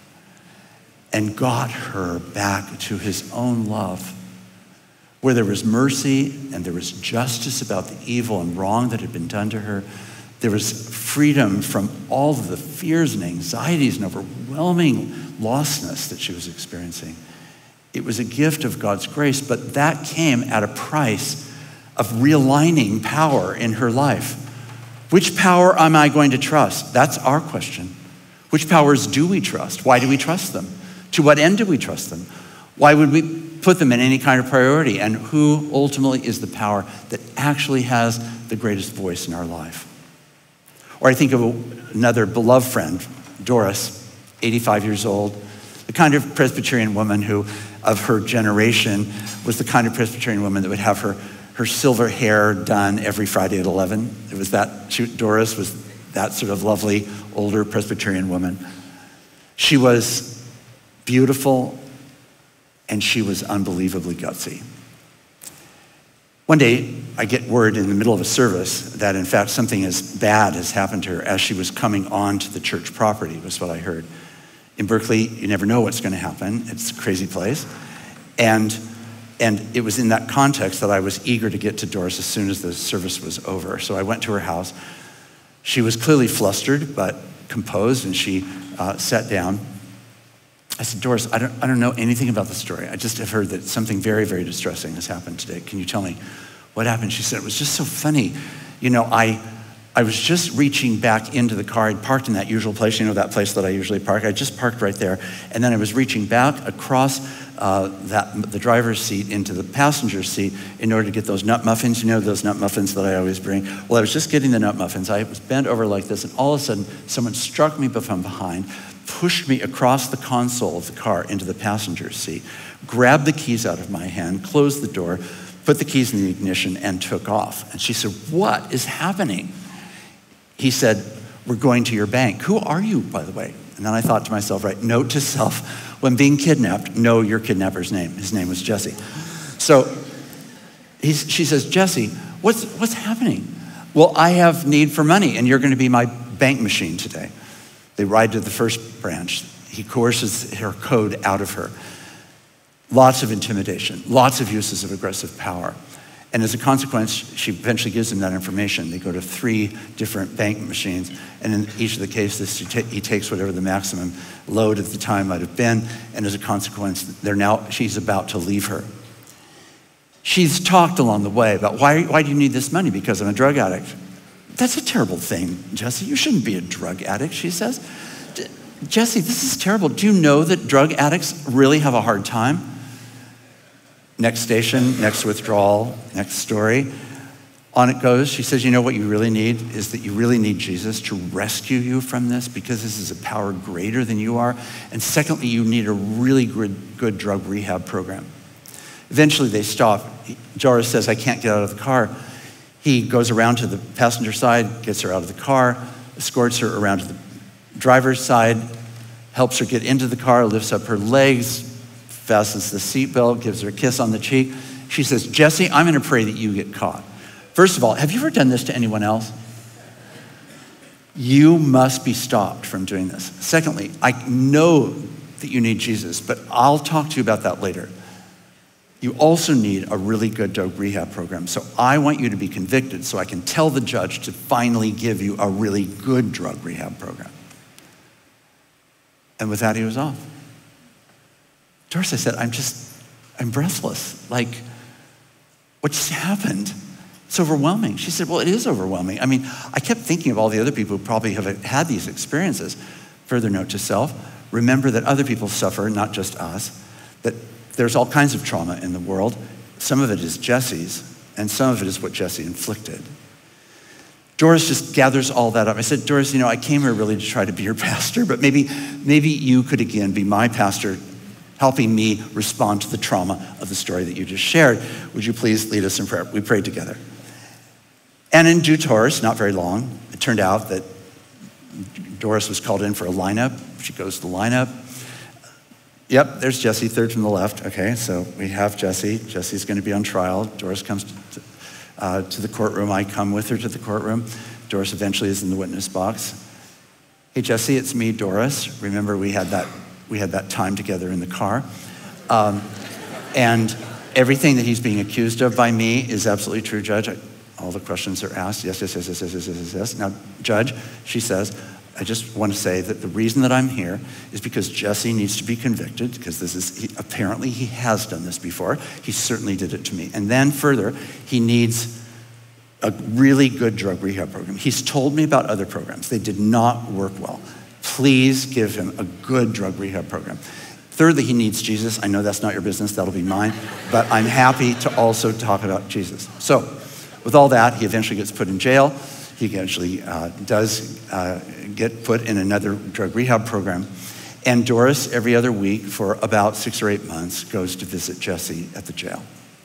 and got her back to his own love, where there was mercy and there was justice about the evil and wrong that had been done to her. There was freedom from all of the fears and anxieties and overwhelming lostness that she was experiencing. It was a gift of God's grace, but that came at a price of realigning power in her life. Which power am I going to trust? That's our question. Which powers do we trust? Why do we trust them? To what end do we trust them? Why would we put them in any kind of priority? And who ultimately is the power that actually has the greatest voice in our life? Or I think of another beloved friend, Doris, 85 years old, the kind of Presbyterian woman who, of her generation, was the kind of Presbyterian woman that would have her silver hair done every Friday at 11. It was that, Doris was that sort of lovely, older Presbyterian woman. She was beautiful and she was unbelievably gutsy. One day, I get word in the middle of a service that in fact something as bad has happened to her as she was coming onto the church property, was what I heard. In Berkeley, you never know what's going to happen. It's a crazy place. And it was in that context that I was eager to get to Doris as soon as the service was over. So I went to her house. She was clearly flustered, but composed, and she sat down. I said, Doris, I don't know anything about the story. I just have heard that something very, very distressing has happened today. Can you tell me what happened? She said, it was just so funny. You know, I was just reaching back into the car. I'd parked in that usual place, you know, that place that I usually park. I just parked right there. And then I was reaching back across the driver's seat into the passenger seat in order to get those nut muffins. You know, those nut muffins that I always bring. Well, I was just getting the nut muffins. I was bent over like this, and all of a sudden, someone struck me from behind, pushed me across the console of the car into the passenger seat, grabbed the keys out of my hand, closed the door, put the keys in the ignition, and took off. And she said, what is happening? He said, we're going to your bank. Who are you, by the way? And then I thought to myself, right, note to self, when being kidnapped, know your kidnapper's name. His name was Jesse. So she says, Jesse, what's happening? Well, I have need for money, and you're going to be my bank machine today. They ride to the first branch. He coerces her code out of her. Lots of intimidation, lots of uses of aggressive power. And as a consequence, she eventually gives him that information. They go to 3 different bank machines, and in each of the cases, he takes whatever the maximum load at the time might have been, and as a consequence, she's about to leave her. She's talked along the way about, why do you need this money? Because I'm a drug addict. That's a terrible thing, Jesse. You shouldn't be a drug addict, she says. Jesse, this is terrible. Do you know that drug addicts really have a hard time? Next station, next withdrawal, next story. On it goes. She says, you know what you really need is that you really need Jesus to rescue you from this, because this is a power greater than you are. And secondly, you need a really good drug rehab program. Eventually they stop. Doris says, I can't get out of the car. He goes around to the passenger side, gets her out of the car, escorts her around to the driver's side, helps her get into the car, lifts up her legs, fastens the seatbelt, gives her a kiss on the cheek. She says, Jesse, I'm going to pray that you get caught. First of all, have you ever done this to anyone else? You must be stopped from doing this. Secondly, I know that you need Jesus, but I'll talk to you about that later. You also need a really good drug rehab program. So I want you to be convicted so I can tell the judge to finally give you a really good drug rehab program. And with that, he was off. Doris, I said, I'm breathless. Like, what just happened? It's overwhelming. She said, well, it is overwhelming. I mean, I kept thinking of all the other people who probably have had these experiences. Further note to self, remember that other people suffer, not just us, that there's all kinds of trauma in the world. Some of it is Jesse's, and some of it is what Jesse inflicted. Doris just gathers all that up. I said, Doris, I came here really to try to be your pastor, but maybe you could again be my pastor, helping me respond to the trauma of the story that you just shared. Would you please lead us in prayer? We prayed together. And in due course, not very long, it turned out that Doris was called in for a lineup. She goes to the lineup. Yep, there's Jesse, third from the left. Okay, so we have Jesse. Jesse's going to be on trial. Doris comes to the courtroom. I come with her to the courtroom. Doris eventually is in the witness box. Hey, Jesse, it's me, Doris. Remember, we had that time together in the car. And everything that he's being accused of by me is absolutely true, Judge. All the questions are asked. Yes. Now, Judge, she says, I just want to say that the reason that I'm here is because Jesse needs to be convicted, because apparently he has done this before. He certainly did it to me. And then further, he needs a really good drug rehab program. He's told me about other programs. They did not work well. Please give him a good drug rehab program. Thirdly, he needs Jesus. I know that's not your business, that'll be mine, but I'm happy to also talk about Jesus. So with all that, he eventually gets put in jail. He eventually does get put in another drug rehab program. And Doris, every other week for about 6 or 8 months, goes to visit Jesse at the jail.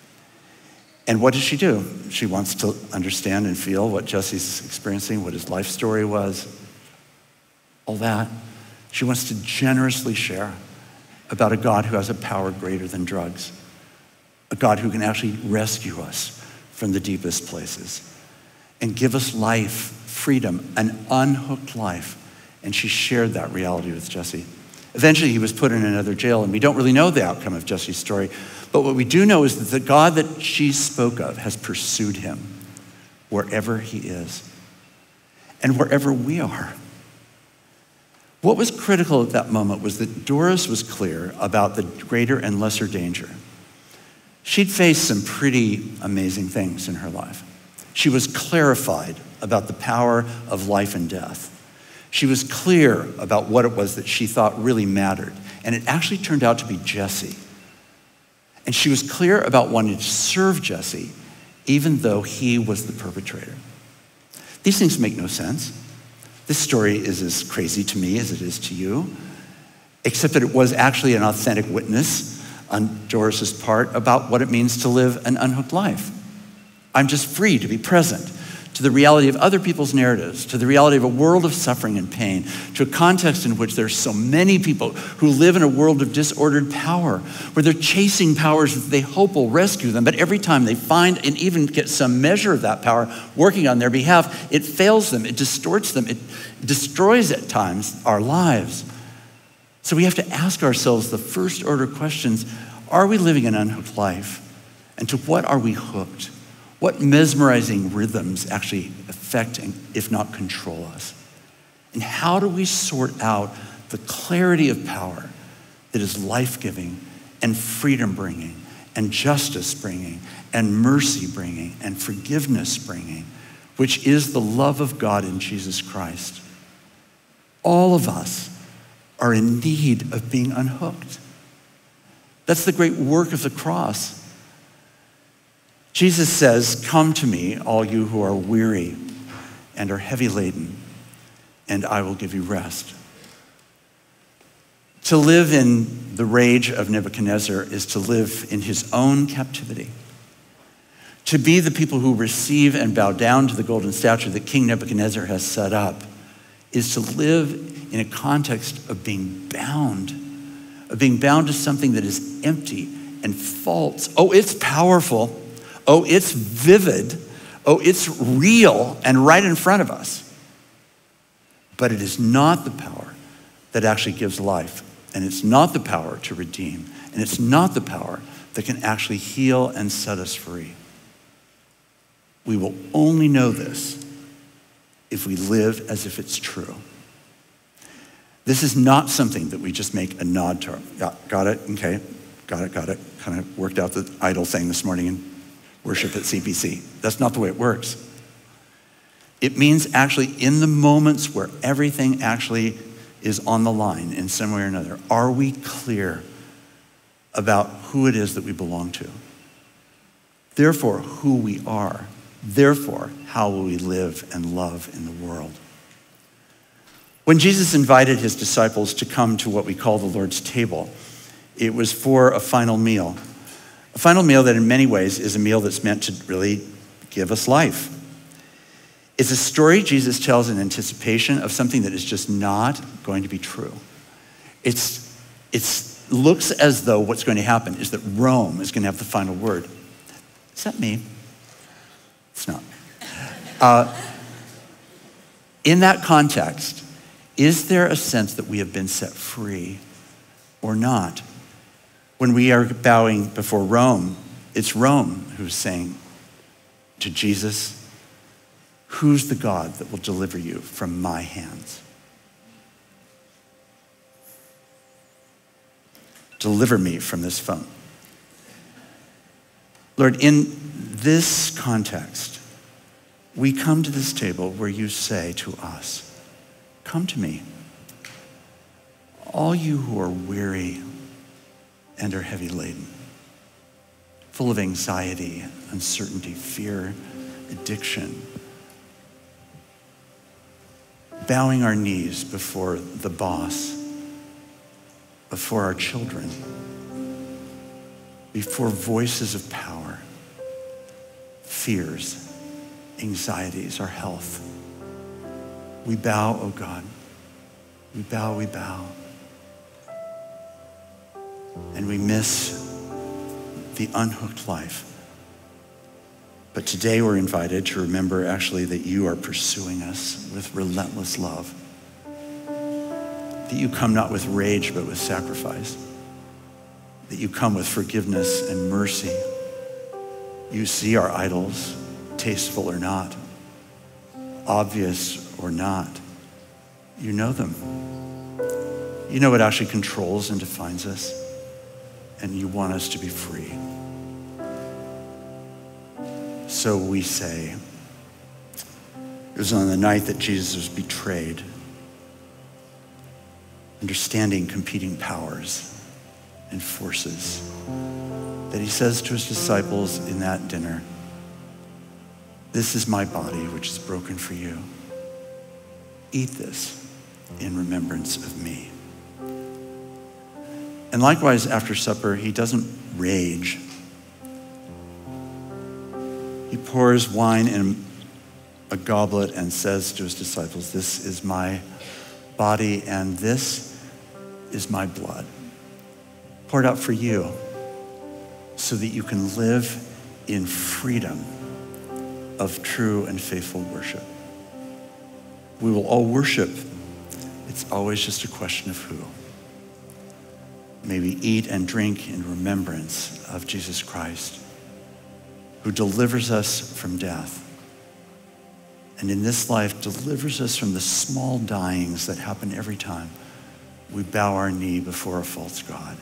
And what does she do? She wants to understand and feel what Jesse's experiencing, what his life story was, all that. She wants to generously share about a God who has a power greater than drugs, a God who can actually rescue us from the deepest places and give us life, freedom, an unhooked life. And she shared that reality with Jesse. Eventually, he was put in another jail, and we don't really know the outcome of Jesse's story. But what we do know is that the God that she spoke of has pursued him wherever he is and wherever we are. What was critical at that moment was that Doris was clear about the greater and lesser danger. She'd faced some pretty amazing things in her life. She was clarified about the power of life and death. She was clear about what it was that she thought really mattered. And it actually turned out to be Jesse. And she was clear about wanting to serve Jesse, even though he was the perpetrator. These things make no sense. This story is as crazy to me as it is to you, except that it was actually an authentic witness on Doris's part about what it means to live an unhooked life. I'm just free to be present to the reality of other people's narratives, to the reality of a world of suffering and pain, to a context in which there's so many people who live in a world of disordered power, where they're chasing powers that they hope will rescue them, but every time they find and even get some measure of that power working on their behalf, it fails them, it distorts them, it destroys at times our lives. So we have to ask ourselves the first order questions: are we living an unhooked life? And to what are we hooked? What mesmerizing rhythms actually affect and, if not control us? And how do we sort out the clarity of power that is life-giving and freedom-bringing and justice-bringing and mercy-bringing and forgiveness-bringing, which is the love of God in Jesus Christ? All of us are in need of being unhooked. That's the great work of the cross. Jesus says, "Come to me, all you who are weary and are heavy laden, and I will give you rest." To live in the rage of Nebuchadnezzar is to live in his own captivity. To be the people who receive and bow down to the golden statue that King Nebuchadnezzar has set up is to live in a context of being bound to something that is empty and false. Oh, it's powerful. Oh, it's vivid. Oh, it's real and right in front of us. But it is not the power that actually gives life. And it's not the power to redeem. And it's not the power that can actually heal and set us free. We will only know this if we live as if it's true. This is not something that we just make a nod to. Yeah, got it? Okay, got it. Kind of worked out the idol thing this morning in worship at CPC. That's not the way it works. It means actually in the moments where everything actually is on the line in some way or another, are we clear about who it is that we belong to? Therefore, who we are. Therefore, how will we live and love in the world? When Jesus invited his disciples to come to what we call the Lord's table, it was for a final meal. A final meal that in many ways is a meal that's meant to really give us life. It's a story Jesus tells in anticipation of something that is just not going to be true. It looks as though what's going to happen is that Rome is going to have the final word. Is that me? It's not. In that context, is there a sense that we have been set free or not? When we are bowing before Rome, it's Rome who's saying to Jesus, "Who's the God that will deliver you from my hands? Deliver me from this foe." Lord, in this context, we come to this table where you say to us, "Come to me, all you who are weary and are heavy laden, full of anxiety, uncertainty, fear, addiction, bowing our knees before the boss, before our children, before voices of power, fears, anxieties, our health. We bow, oh God. We bow. And we miss the unhooked life. But today we're invited to remember actually that you are pursuing us with relentless love. That you come not with rage, but with sacrifice. That you come with forgiveness and mercy. You see our idols, tasteful or not, obvious or not. You know them. You know what actually controls and defines us. And you want us to be free. So we say, it was on the night that Jesus was betrayed, understanding competing powers and forces, that he says to his disciples in that dinner, "This is my body, which is broken for you. Eat this in remembrance of me." And likewise, after supper, he doesn't rage. He pours wine in a goblet and says to his disciples, "This is my body and this is my blood, poured out for you so that you can live in freedom of true and faithful worship." We will all worship. It's always just a question of who. May we eat and drink in remembrance of Jesus Christ, who delivers us from death. And in this life, delivers us from the small dyings that happen every time we bow our knee before a false god.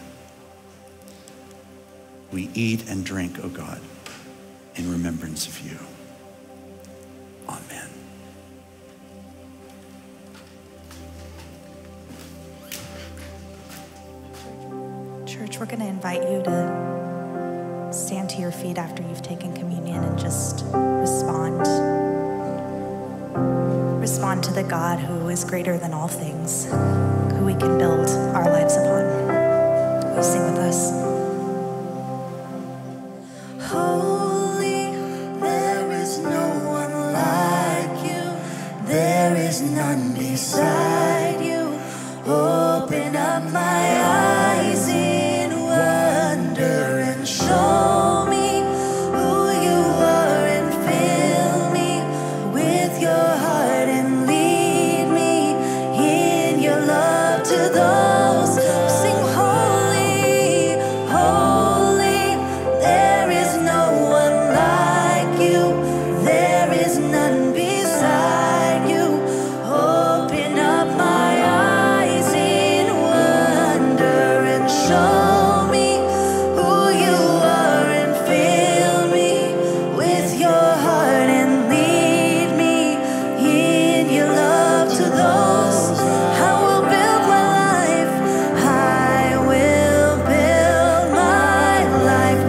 We eat and drink, O God, in remembrance of you. Amen. Church, we're going to invite you to stand to your feet after you've taken communion and just respond. Respond to the God who is greater than all things, who we can build our lives upon. Will you sing with us? Holy, there is no one like you. There is none beside you. Open up my eyes in wonder and show me who you are and fill me with your heart and lead me in your love to those who sing holy, holy. There is no one like you. There is none beside you. Open up my eyes in wonder and show me who you are and fill me with your heart and lead me in your love to those. I will build my life. I will build my life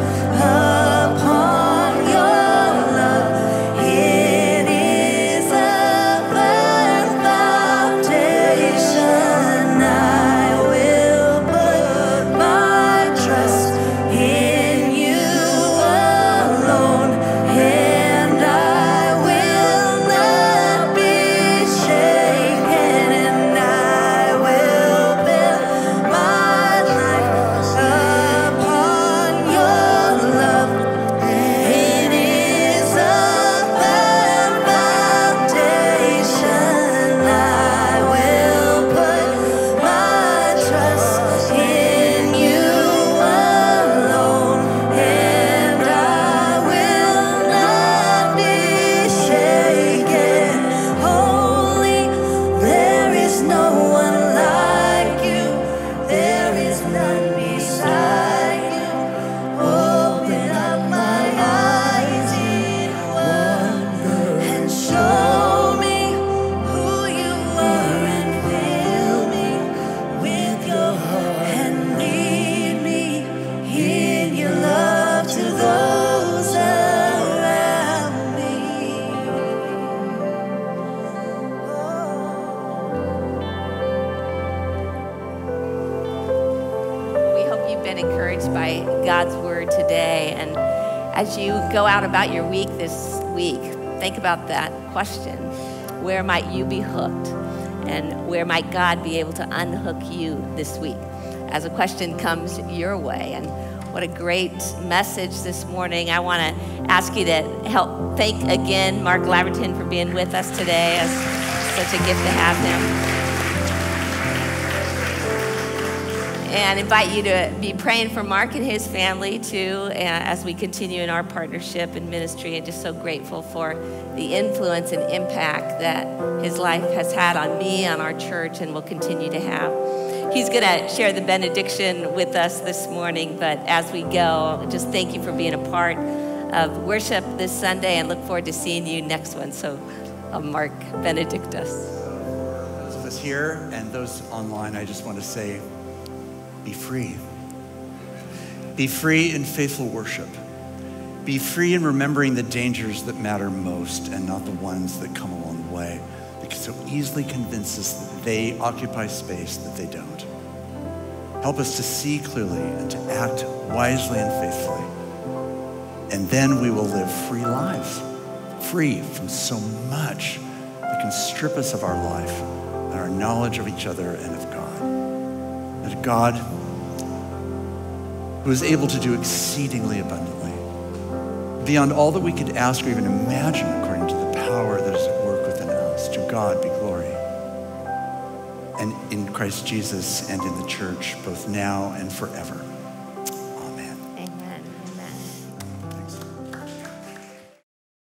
upon your love. It is a firm foundation. I will put my trust in you alone, and I will not be shaken, and I will build my life upon your love. It is a firm foundation. I will put my trust in you alone, and I will not be shaken. Holy, there is no one like you. There is none beside you. Open up my eyes in wonder and show me who you are and fill me with your heart and lead me in your love to those around We hope you've been encouraged by God's word today. And as you go out about your week this week, think about that question. Where might you be hooked? And where might God be able to unhook you this week as a question comes your way? And what a great message this morning. I want to ask you to help thank again Mark Laverton for being with us today. It's such a gift to have him. And invite you to be praying for Mark and his family too, as we continue in our partnership and ministry, and just so grateful for the influence and impact that his life has had on me, on our church, and will continue to have. He's gonna share the benediction with us this morning, but as we go, just thank you for being a part of worship this Sunday, and look forward to seeing you next one. So Mark, benedict us. Those of us here and those online, I just want to say, be free. Be free in faithful worship. Be free in remembering the dangers that matter most and not the ones that come along the way, because so easily convince us that they occupy space that they don't. Help us to see clearly and to act wisely and faithfully. And then we will live free lives, free from so much that can strip us of our life and our knowledge of each other and of God. And a God who is able to do exceedingly abundantly, beyond all that we could ask or even imagine, according to the power that is at work within us. To God be glory. And in Christ Jesus and in the church, both now and forever.